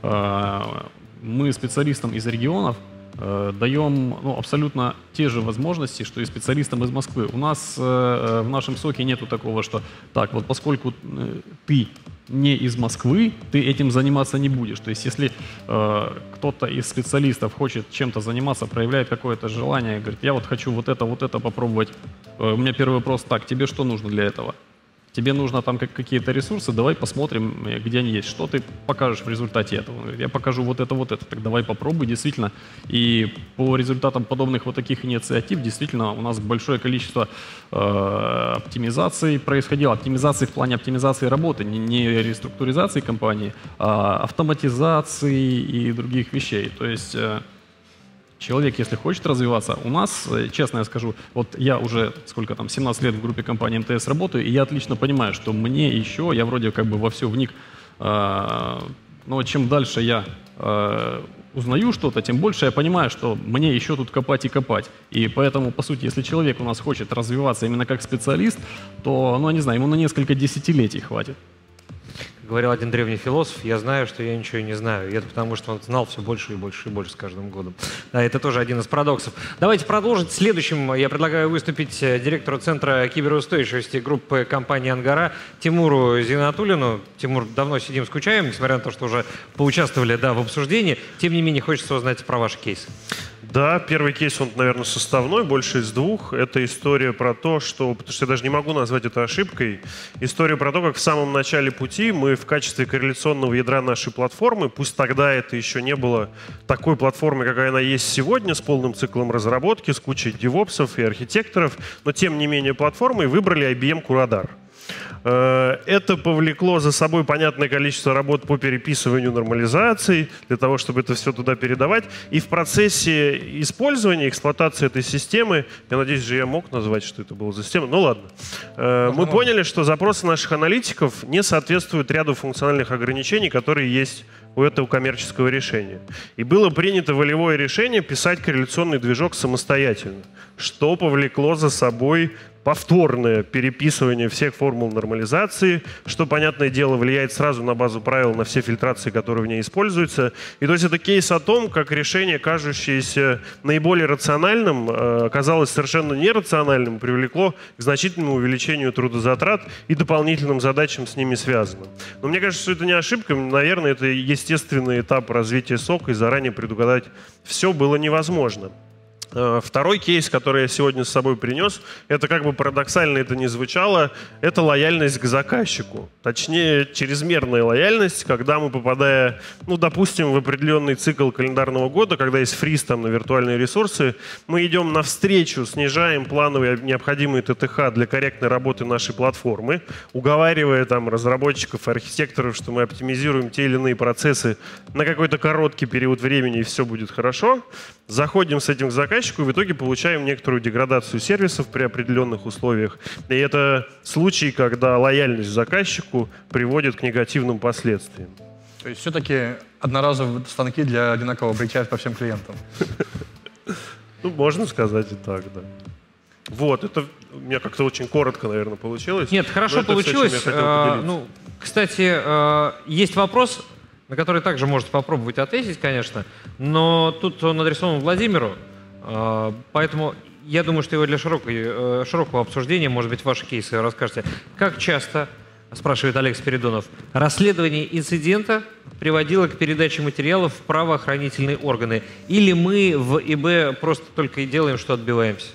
мы специалистам из регионов даем абсолютно те же возможности, что и специалистам из Москвы. У нас в нашем соке нету такого, что так, вот поскольку ты не из Москвы, ты этим заниматься не будешь. То есть если кто-то из специалистов хочет чем-то заниматься, проявляет какое-то желание, говорит, я вот хочу вот это попробовать. У меня первый вопрос, так, тебе что нужно для этого? Тебе нужно там какие-то ресурсы, давай посмотрим, где они есть. Что ты покажешь в результате этого? Он говорит, я покажу вот это. Так давай попробуй, действительно. И по результатам подобных вот таких инициатив, действительно, у нас большое количество оптимизаций происходило. Оптимизации в плане оптимизации работы, не реструктуризации компании, а автоматизации и других вещей. То есть человек, если хочет развиваться, у нас, честно я скажу, вот я уже, 17 лет в группе компании МТС работаю, и я отлично понимаю, что мне еще, я вроде как бы во все вник, но чем дальше я узнаю что-то, тем больше я понимаю, что мне еще тут копать и копать. И поэтому, по сути, если человек у нас хочет развиваться именно как специалист, то, не знаю, ему на несколько десятилетий хватит. Говорил один древний философ, я знаю, что я ничего не знаю. И это потому, что он знал все больше и больше и больше с каждым годом. Да, это тоже один из парадоксов. Давайте продолжить. Следующим я предлагаю выступить директору Центра киберустойчивости группы компании «Ангара» Тимуру Зинатуллину. Тимур, давно сидим, скучаем, несмотря на то, что уже поучаствовали в обсуждении. Тем не менее, хочется узнать про ваши кейсы. Да, первый кейс, он, наверное, составной, больше из двух. Это история про то, что, потому что я даже не могу назвать это ошибкой, история про то, как в самом начале пути мы в качестве корреляционного ядра нашей платформы, пусть тогда это еще не было такой платформой, какая она есть сегодня, с полным циклом разработки, с кучей девопсов и архитекторов, но тем не менее платформой выбрали IBM Curadar. Это повлекло за собой понятное количество работ по переписыванию нормализаций, для того, чтобы это все туда передавать. И в процессе использования, эксплуатации этой системы, я надеюсь, я мог назвать, что это была за система, ну ладно, мы поняли, что запросы наших аналитиков не соответствуют ряду функциональных ограничений, которые есть у этого коммерческого решения. И было принято волевое решение писать корреляционный движок самостоятельно, что повлекло за собой повторное переписывание всех формул нормализации, что, понятное дело, влияет сразу на базу правил, на все фильтрации, которые в ней используются. И то есть это кейс о том, как решение, кажущееся наиболее рациональным, оказалось совершенно нерациональным, привлекло к значительному увеличению трудозатрат и дополнительным задачам с ними связанным. Но мне кажется, что это не ошибка. Наверное, это естественный этап развития сока, и заранее предугадать все было невозможно. Второй кейс, который я сегодня с собой принес, это, как бы парадоксально это ни звучало, это лояльность к заказчику. Точнее, чрезмерная лояльность, когда мы, попадая, ну, допустим, в определенный цикл календарного года, когда есть фриз там на виртуальные ресурсы, мы идем навстречу, снижаем плановые необходимые ТТХ для корректной работы нашей платформы, уговаривая там разработчиков, архитекторов, что мы оптимизируем те или иные процессы на какой-то короткий период времени, и все будет хорошо. Заходим с этим к заказчику, и в итоге получаем некоторую деградацию сервисов при определенных условиях. И это случаи, когда лояльность заказчику приводит к негативным последствиям. То есть все-таки одноразовые станки для одинакового бритья по всем клиентам. Ну, можно сказать и так, да. Вот, это у меня как-то очень коротко, наверное, получилось. Нет, хорошо получилось. Ну, кстати, есть вопрос, на который также можете попробовать ответить, конечно, но тут он адресован Владимиру, поэтому я думаю, что его для широкого обсуждения, может быть, ваши кейсы расскажете. Как часто, спрашивает Олег Спиридонов, расследование инцидента приводило к передаче материалов в правоохранительные органы? Или мы в ИБ просто только и делаем, что отбиваемся?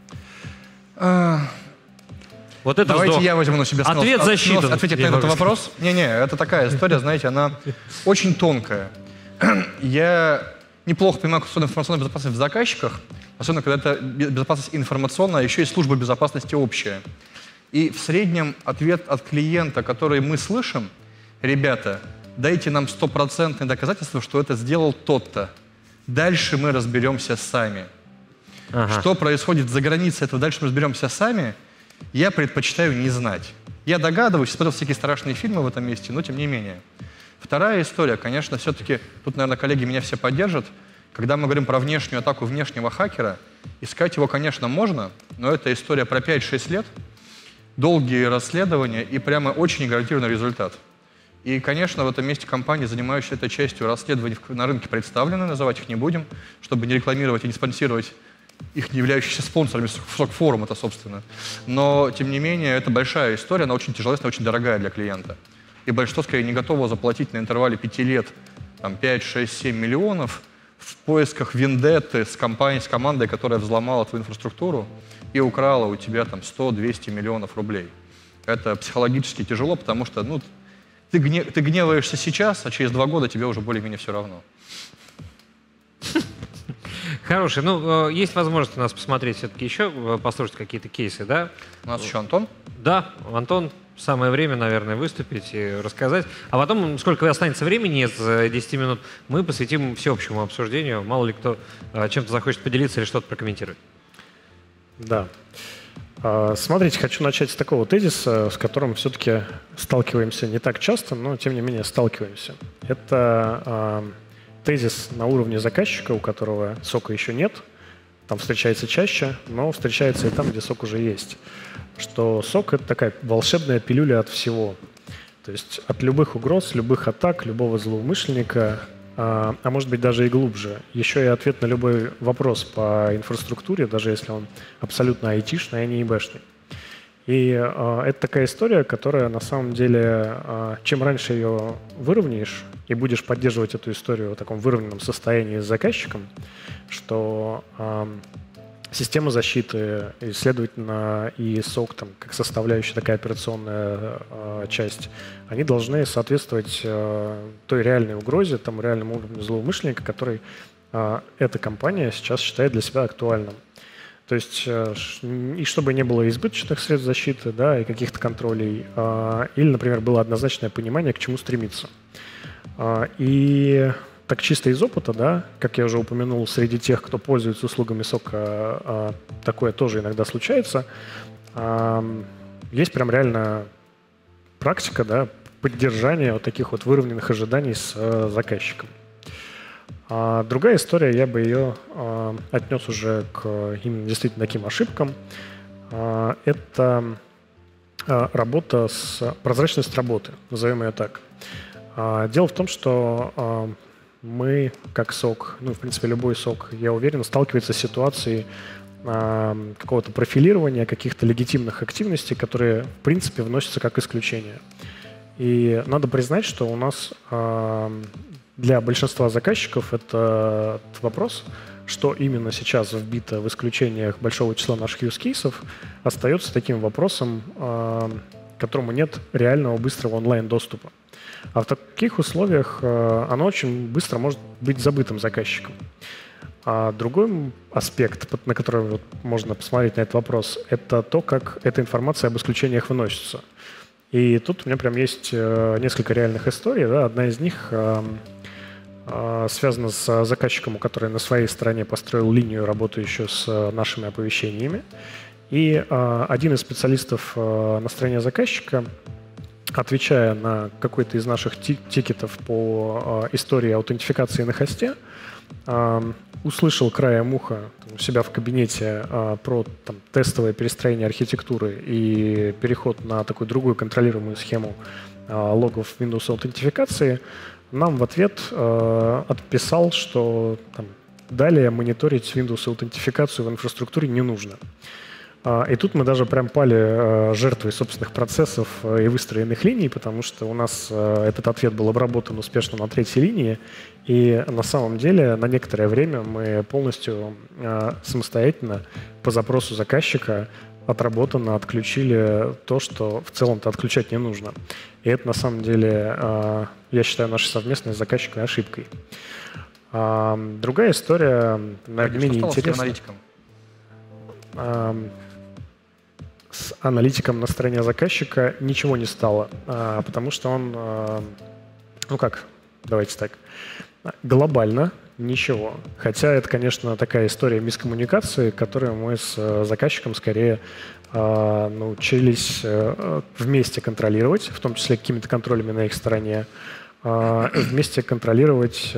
Вот это Давайте я возьму на себя смелость. Ответ засчитан. Ответить на этот вопрос. Не-не, это такая история, знаете, она очень тонкая. Я неплохо понимаю информационную безопасность в заказчиках, особенно когда это безопасность информационная, а еще и служба безопасности общая. И в среднем ответ от клиента, который мы слышим: ребята, дайте нам стопроцентное доказательство, что это сделал тот-то. Дальше мы разберемся сами. Что происходит за границей этого, дальше мы разберемся сами, я предпочитаю не знать. Я догадываюсь, смотрел всякие страшные фильмы в этом месте, но тем не менее. Вторая история, конечно, все-таки, тут, наверное, коллеги меня все поддержат, когда мы говорим про внешнюю атаку внешнего хакера, искать его, конечно, можно, но это история про 5-6 лет, долгие расследования и прямо очень гарантированный результат. И, конечно, в этом месте компании, занимающиеся этой частью расследований на рынке, представлены, называть их не будем, чтобы не рекламировать и не спонсировать их, не являющихся спонсорами форума-то, собственно. Но, тем не менее, это большая история, она очень тяжелая, очень дорогая для клиента. И большинство, скорее, не готово заплатить на интервале 5 лет там, 5, 6, 7 миллионов в поисках вендетты с командой, которая взломала твою инфраструктуру и украла у тебя там 100-200 миллионов рублей. Это психологически тяжело, потому что ну, ты гневаешься сейчас, а через 2 года тебе уже более-менее все равно. Хороший. Ну, есть возможность у нас посмотреть все-таки еще, послушать какие-то кейсы, да? У нас еще Антон? Да, Антон, самое время, наверное, выступить и рассказать. А потом, сколько останется времени из 10 минут, мы посвятим всеобщему обсуждению. Мало ли кто чем-то захочет поделиться или что-то прокомментировать. Да. Смотрите, хочу начать с такого тезиса, с которым все-таки сталкиваемся не так часто, но тем не менее сталкиваемся. Это тезис на уровне заказчика, у которого сока еще нет. Там встречается чаще, но встречается и там, где сок уже есть. Что сок — это такая волшебная пилюля от всего. То есть от любых угроз, любых атак, любого злоумышленника, а может быть даже и глубже. Еще и ответ на любой вопрос по инфраструктуре, даже если он абсолютно айтишный, а не ИБшный. И это такая история, которая на самом деле, чем раньше ее выровняешь и будешь поддерживать эту историю в таком выровненном состоянии с заказчиком, что система защиты, и, следовательно, и сок там, как составляющая такая операционная часть, они должны соответствовать той реальной угрозе, тому реальному уровню злоумышленника, который эта компания сейчас считает для себя актуальным. То есть, и чтобы не было избыточных средств защиты, да, и каких-то контролей, или, например, было однозначное понимание, к чему стремиться. И так чисто из опыта, да, как я уже упомянул, среди тех, кто пользуется услугами сока, такое тоже иногда случается. Есть прям реально практика, да, поддержания вот таких вот выровненных ожиданий с заказчиком. Другая история, я бы ее отнес уже к именно действительно таким ошибкам. Это работа прозрачность работы, назовем ее так. Дело в том, что мы, как СОК, в принципе, любой СОК, я уверен, сталкивается с ситуацией какого-то профилирования, каких-то легитимных активностей, которые, в принципе, вносятся как исключение. И надо признать, что у нас для большинства заказчиков это вопрос, что именно сейчас вбито в исключениях большого числа наших use-кейсов, остается таким вопросом, к которому нет реального быстрого онлайн-доступа. А в таких условиях оно очень быстро может быть забытым заказчиком. А другой аспект, на который можно посмотреть на этот вопрос, это то, как эта информация об исключениях выносится. И тут у меня прям есть несколько реальных историй. Да? Одна из них связана с заказчиком, который на своей стороне построил линию, работающую с нашими оповещениями. И один из специалистов на стороне заказчика, отвечая на какой-то из наших тикетов по истории аутентификации на хосте, услышал краем уха у себя в кабинете про тестовое перестроение архитектуры и переход на такую другую контролируемую схему логов Windows аутентификации, нам в ответ отписал, что далее мониторить Windows аутентификацию в инфраструктуре не нужно. И тут мы даже прям пали жертвой собственных процессов и выстроенных линий, потому что у нас этот ответ был обработан успешно на третьей линии, и на самом деле на некоторое время мы полностью самостоятельно по запросу заказчика отработанно отключили то, что в целом-то отключать не нужно. И это на самом деле, я считаю, нашей совместной с заказчиком ошибкой. Другая история, наверное, менее интересная. С аналитиком на стороне заказчика ничего не стало, потому что он, давайте так, глобально ничего. Хотя это, конечно, такая история мискоммуникации, которую мы с заказчиком скорее научились вместе контролировать, в том числе какими-то контролями на их стороне, вместе контролировать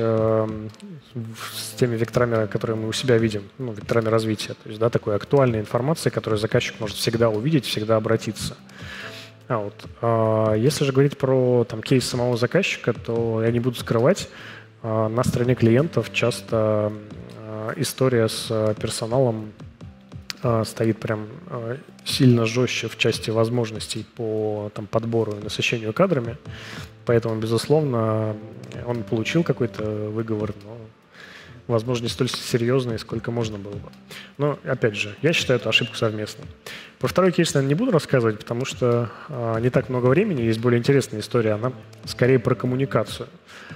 с теми векторами, которые мы у себя видим, векторами развития. То есть, такой актуальной информации, которую заказчик может всегда увидеть, всегда обратиться. Если же говорить про кейс самого заказчика, то я не буду скрывать, на стороне клиентов часто история с персоналом стоит прям сильно жестче в части возможностей по подбору и насыщению кадрами. Поэтому, безусловно, он получил какой-то выговор, но, возможно, не столь серьезный, сколько можно было бы. Но, опять же, я считаю эту ошибку совместной. Про второй кейс, наверное, не буду рассказывать, потому что не так много времени, есть более интересная история, она скорее про коммуникацию.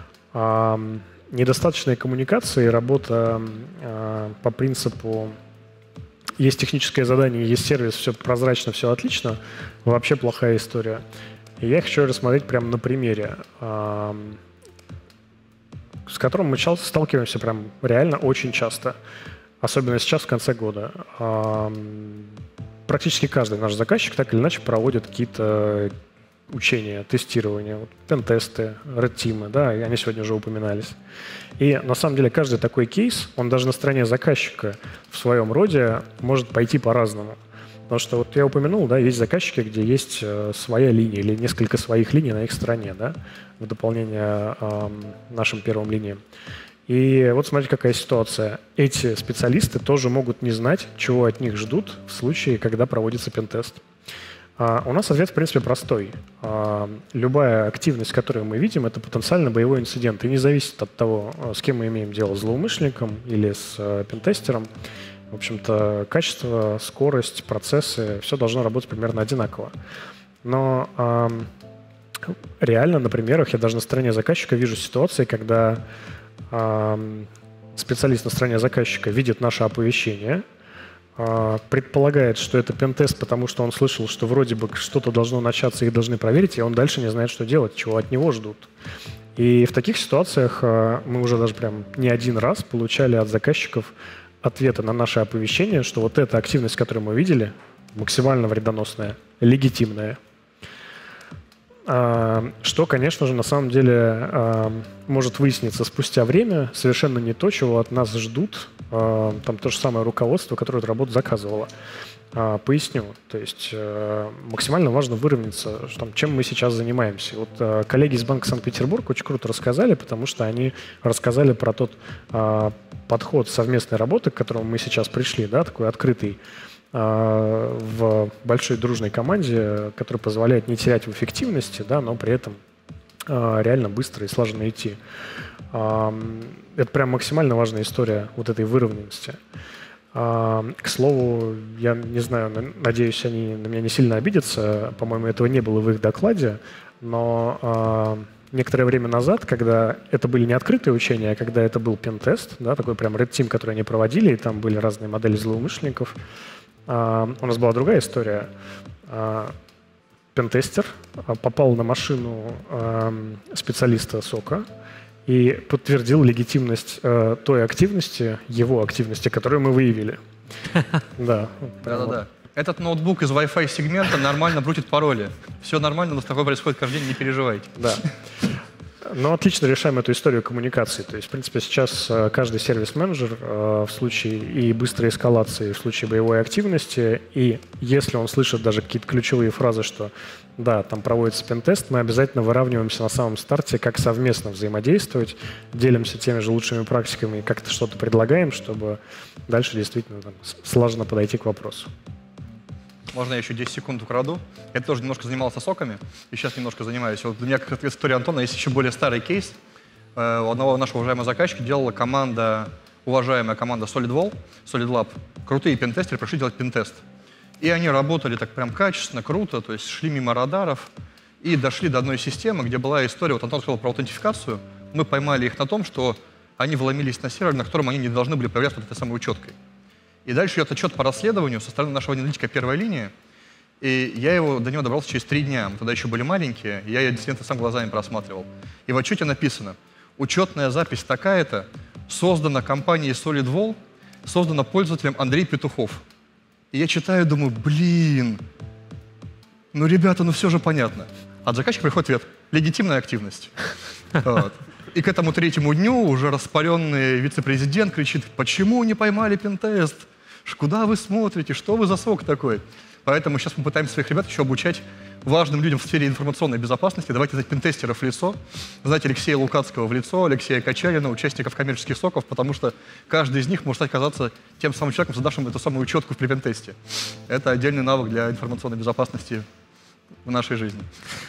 Недостаточная коммуникация и работа по принципу есть техническое задание, есть сервис, все прозрачно, все отлично, вообще плохая история. И я хочу рассмотреть прямо на примере, с которым мы сталкиваемся прям реально очень часто, особенно сейчас, в конце года. Практически каждый наш заказчик так или иначе проводит какие-то учения, тестирования, пентесты, red-тимы, да, и они сегодня уже упоминались. И на самом деле каждый такой кейс, он даже на стороне заказчика в своем роде может пойти по-разному. Потому что я упомянул, да, есть заказчики, где есть своя линия или несколько своих линий на их стороне, да, в дополнение нашим первым линиям. И вот смотрите, какая ситуация. Эти специалисты тоже могут не знать, чего от них ждут в случае, когда проводится пентест. У нас ответ, в принципе, простой. Любая активность, которую мы видим, это потенциально боевой инцидент. И не зависит от того, с кем мы имеем дело, с злоумышленником или с пентестером. В общем-то, качество, скорость, процессы, все должно работать примерно одинаково. Но реально на примерах я даже на стороне заказчика вижу ситуации, когда специалист на стороне заказчика видит наше оповещение, предполагает, что это пентест, потому что он слышал, что вроде бы что-то должно начаться, их должны проверить, и он дальше не знает, что делать, чего от него ждут. И в таких ситуациях мы уже даже прям не один раз получали от заказчиков ответы на наше оповещение, что вот эта активность, которую мы видели, максимально вредоносная, легитимная. Что, конечно же, на самом деле может выясниться спустя время, совершенно не то, чего от нас ждут, там то же самое руководство, которое эту работу заказывало. Поясню. То есть максимально важно выровняться, чем мы сейчас занимаемся. Вот коллеги из Банка Санкт-Петербург очень круто рассказали, потому что они рассказали про тот подход совместной работы, к которому мы сейчас пришли, да, такой открытый, в большой дружной команде, который позволяет не терять в эффективности, да, но при этом реально быстро и слаженно идти. Это прям максимально важная история вот этой выровненности. К слову, я не знаю, надеюсь, они на меня не сильно обидятся. По-моему, этого не было в их докладе. Но некоторое время назад, когда это были не открытые учения, а когда это был пентест, да, такой прям Red Team, который они проводили, и там были разные модели злоумышленников, у нас была другая история. Пентестер попал на машину специалиста СОКа и подтвердил легитимность той активности, его активности, которую мы выявили. Да. Этот ноутбук из Wi-Fi сегмента нормально брутит пароли. Все нормально, но такое происходит каждый день, не переживайте. Да. Но отлично решаем эту историю коммуникации. То есть, в принципе, сейчас каждый сервис-менеджер в случае и быстрой эскалации, в случае боевой активности, и если он слышит даже какие-то ключевые фразы, что да, там проводится пентест, мы обязательно выравниваемся на самом старте, как совместно взаимодействовать, делимся теми же лучшими практиками и как-то что-то предлагаем, чтобы дальше действительно слаженно подойти к вопросу. Можно я еще 10 секунд украду? Я тоже немножко занимался соками, и сейчас немножко занимаюсь. Вот у меня, как история Антона, есть еще более старый кейс. У одного нашего уважаемого заказчика делала уважаемая команда Solid Lab. Крутые пентестеры пришли делать пентест. И они работали так прям качественно, круто, то есть шли мимо радаров и дошли до одной системы, где была история, вот Антон сказал про аутентификацию. Мы поймали их на том, что они вломились на сервер, на котором они не должны были появляться вот этой самой учеткой. И дальше идет отчет по расследованию со стороны нашего аналитика первой линии. И до него добрался через 3 дня. Мы тогда еще были маленькие, и я ее действительно сам глазами просматривал. И в отчете написано: учетная запись такая-то создана компанией SolidWall, создана пользователем Андрей Петухов. И я читаю, думаю, блин, ну, ребята, ну все же понятно. От заказчика приходит ответ: легитимная активность. И к этому 3-му дню уже распаленный вице-президент кричит: почему не поймали пентест? Куда вы смотрите? Что вы за сок такой? Поэтому сейчас мы пытаемся своих ребят еще обучать важным людям в сфере информационной безопасности. Давайте знать пентестеров в лицо, знать Алексея Лукацкого в лицо, Алексея Качалина, участников коммерческих соков, потому что каждый из них может оказаться тем самым человеком, создавшим эту самую учетку при пентесте. Это отдельный навык для информационной безопасности в нашей жизни.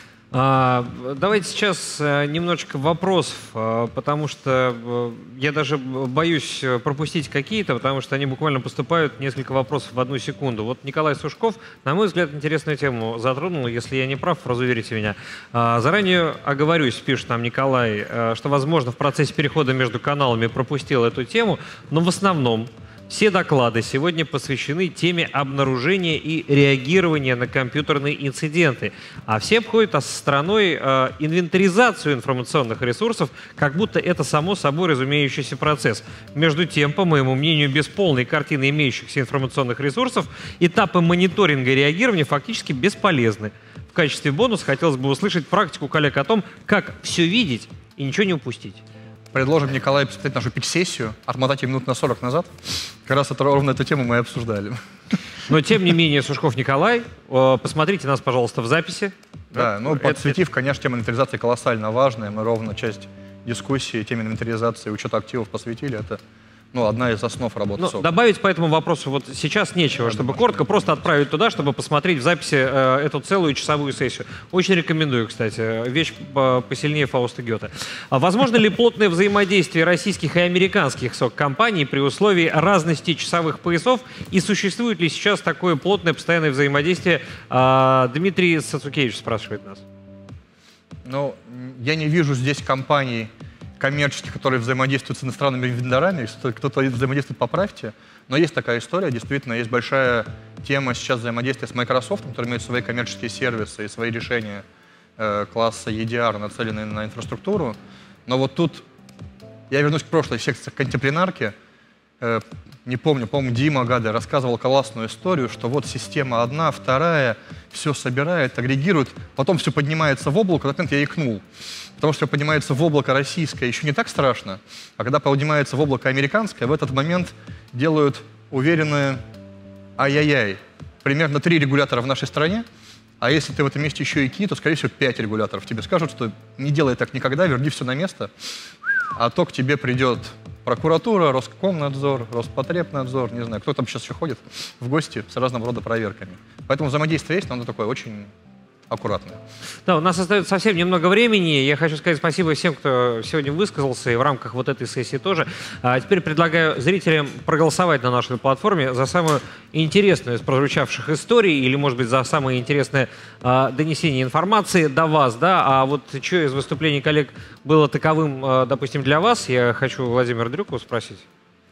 Давайте сейчас немножечко вопросов, потому что я даже боюсь пропустить какие-то, потому что они буквально поступают несколько вопросов в 1 секунду. Вот Николай Сушков, на мой взгляд, интересную тему затронул. Если я не прав, разуверите меня. Заранее оговорюсь, пишет нам Николай, что, возможно, в процессе перехода между каналами пропустил эту тему, но в основном все доклады сегодня посвящены теме обнаружения и реагирования на компьютерные инциденты. А все обходят стороной инвентаризацию информационных ресурсов, как будто это само собой разумеющийся процесс. Между тем, по моему мнению, без полной картины имеющихся информационных ресурсов этапы мониторинга и реагирования фактически бесполезны. В качестве бонуса хотелось бы услышать практику коллег о том, как все видеть и ничего не упустить. Предложим Николаю посмотреть нашу пик-сессию, отмотать ее минут на 40 назад. Как раз ровно эту тему мы и обсуждали. Но, тем не менее, Сушков Николай, посмотрите нас, пожалуйста, в записи. Да, ну, подсветив, конечно, тема инвентаризации колоссально важная. Мы ровно часть дискуссии теме инвентаризации, учета активов посвятили. Это одна из основ работы СОК. Добавить по этому вопросу вот сейчас нечего, чтобы коротко просто отправить туда, чтобы посмотреть в записи эту целую часовую сессию. Очень рекомендую, кстати. Вещь посильнее Фауста Гёте. Возможно ли плотное взаимодействие российских и американских СОК-компаний при условии разности часовых поясов? И существует ли сейчас такое плотное постоянное взаимодействие? Дмитрий Сацукевич спрашивает нас. Ну, я не вижу здесь компаний коммерческих, которые взаимодействуют с иностранными вендорами. Если кто-то взаимодействует, поправьте. Но есть такая история, действительно, есть большая тема сейчас взаимодействия с Microsoft, который имеет свои коммерческие сервисы и свои решения класса EDR, нацеленные на инфраструктуру. Но вот тут я вернусь к прошлой секции контемплинарки. Не помню, по-моему, Дима Гады рассказывал классную историю, что вот система одна, вторая, все собирает, агрегирует, потом все поднимается в облако, например, я икнул. Потому что поднимается в облако российское, еще не так страшно, а когда поднимается в облако американское, в этот момент делают уверенное ай-яй-яй. примерно 3 регулятора в нашей стране, а если ты в этом месте еще и ки, то, скорее всего, 5 регуляторов. Тебе скажут, что не делай так никогда, верни все на место, а то к тебе придет прокуратура, Роскомнадзор, Роспотребнадзор, не знаю, кто там сейчас еще ходит в гости с разного рода проверками. Поэтому взаимодействие есть, но оно такое очень аккуратное. Да, у нас остается совсем немного времени. Я хочу сказать спасибо всем, кто сегодня высказался, и в рамках вот этой сессии тоже. А теперь предлагаю зрителям проголосовать на нашей платформе за самую интересную из прозвучавших историй или, может быть, за самое интересное донесение информации до вас. Да? А вот что из выступлений коллег было таковым, допустим, для вас, я хочу Владимира Дрюкова спросить.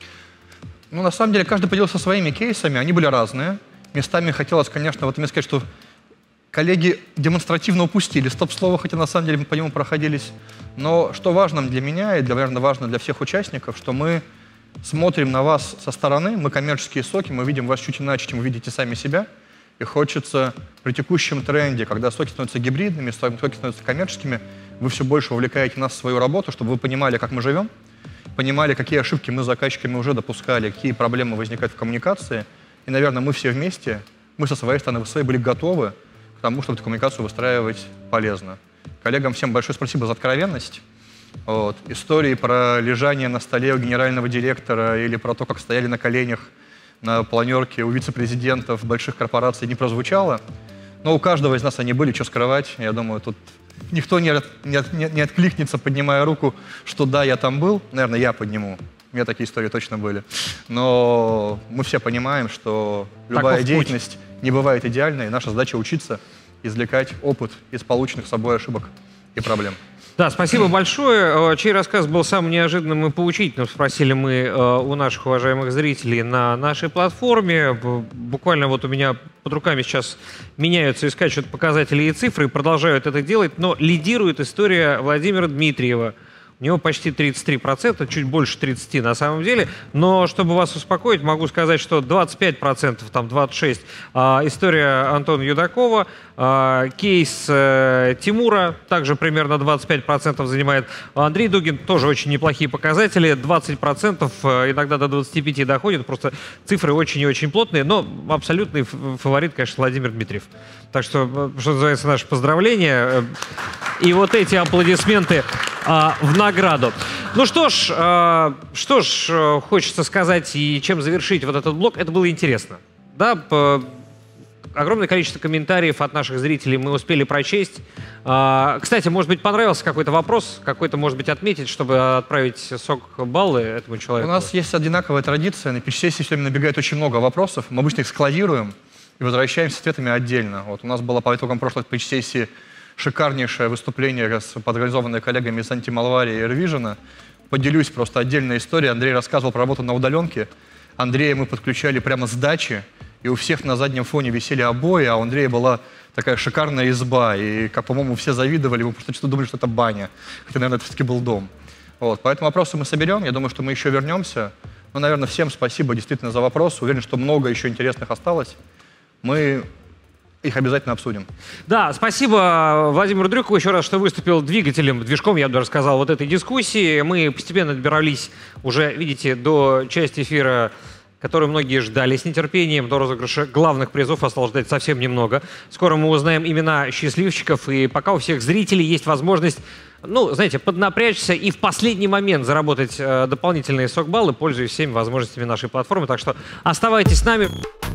Ну, на самом деле, каждый поделился своими кейсами, они были разные. Местами хотелось, конечно, вот мне сказать, что коллеги демонстративно упустили стоп-слово, хотя на самом деле мы по нему проходились. Но что важно для меня и, наверное, важно для всех участников, что мы смотрим на вас со стороны, мы коммерческие соки, мы видим вас чуть иначе, чем вы видите сами себя. И хочется при текущем тренде, когда соки становятся гибридными, соки становятся коммерческими, вы все больше увлекаете нас в свою работу, чтобы вы понимали, как мы живем, понимали, какие ошибки мы с заказчиками уже допускали, какие проблемы возникают в коммуникации. И, наверное, мы все вместе, мы со своей стороны были готовы к тому, чтобы эту коммуникацию выстраивать полезно. Коллегам всем большое спасибо за откровенность. Вот. Истории про лежание на столе у генерального директора или про то, как стояли на коленях на планерке у вице-президентов больших корпораций, не прозвучало. Но у каждого из нас они были, что скрывать. Я думаю, тут никто не откликнется, поднимая руку, что да, я там был. Наверное, я подниму. У меня такие истории точно были. Но мы все понимаем, что любая деятельность не бывает идеальной. Наша задача учиться, извлекать опыт из полученных собой ошибок и проблем. Да, спасибо большое. Чей рассказ был самым неожиданным и поучительным, спросили мы у наших уважаемых зрителей на нашей платформе. Буквально вот у меня под руками сейчас меняются и скачут показатели и цифры, и продолжают это делать, но лидирует история Владимира Дмитриева. У него почти 33%, чуть больше 30% на самом деле. Но, чтобы вас успокоить, могу сказать, что 25%, там 26%, история Антона Юдакова, кейс Тимура также примерно 25% занимает. Андрей Дугин тоже очень неплохие показатели, 20%, иногда до 25% доходит. Просто цифры очень и очень плотные, но абсолютный фаворит, конечно, Владимир Дмитриев. Так что называется, наше поздравление. И вот эти аплодисменты в награду. Ну что ж, хочется сказать и чем завершить вот этот блок. Это было интересно. Да, огромное количество комментариев от наших зрителей мы успели прочесть. Кстати, может быть, понравился какой-то вопрос, какой-то, может быть, отметить, чтобы отправить сок-баллы этому человеку? У нас есть одинаковая традиция. На pitch-сессии все время набегает очень много вопросов. Мы обычно их складируем и возвращаемся с ответами отдельно. Вот у нас было по итогам прошлой pitch-сессии шикарнейшее выступление, подорганизованное коллегами из Антималвари и Airvision. Поделюсь просто отдельной историей. Андрей рассказывал про работу на удаленке. Андрея мы подключали прямо с дачи, и у всех на заднем фоне висели обои, а у Андрея была такая шикарная изба. И, как, по-моему, все завидовали, мы просто что-то думали, что это баня. Хотя, наверное, это все-таки был дом. Вот. Поэтому вопросы мы соберем. Я думаю, что мы еще вернемся. Но, наверное, всем спасибо действительно за вопросы. Уверен, что много еще интересных осталось. Мы их обязательно обсудим. Да, спасибо Владимиру Дрюкову еще раз, что выступил движком, я бы даже сказал, вот этой дискуссии. Мы постепенно добирались уже, видите, до части эфира, которую многие ждали с нетерпением. До розыгрыша главных призов осталось ждать совсем немного. Скоро мы узнаем имена счастливчиков, и пока у всех зрителей есть возможность, ну, знаете, поднапрячься и в последний момент заработать дополнительные сок-баллы, пользуясь всеми возможностями нашей платформы. Так что оставайтесь с нами.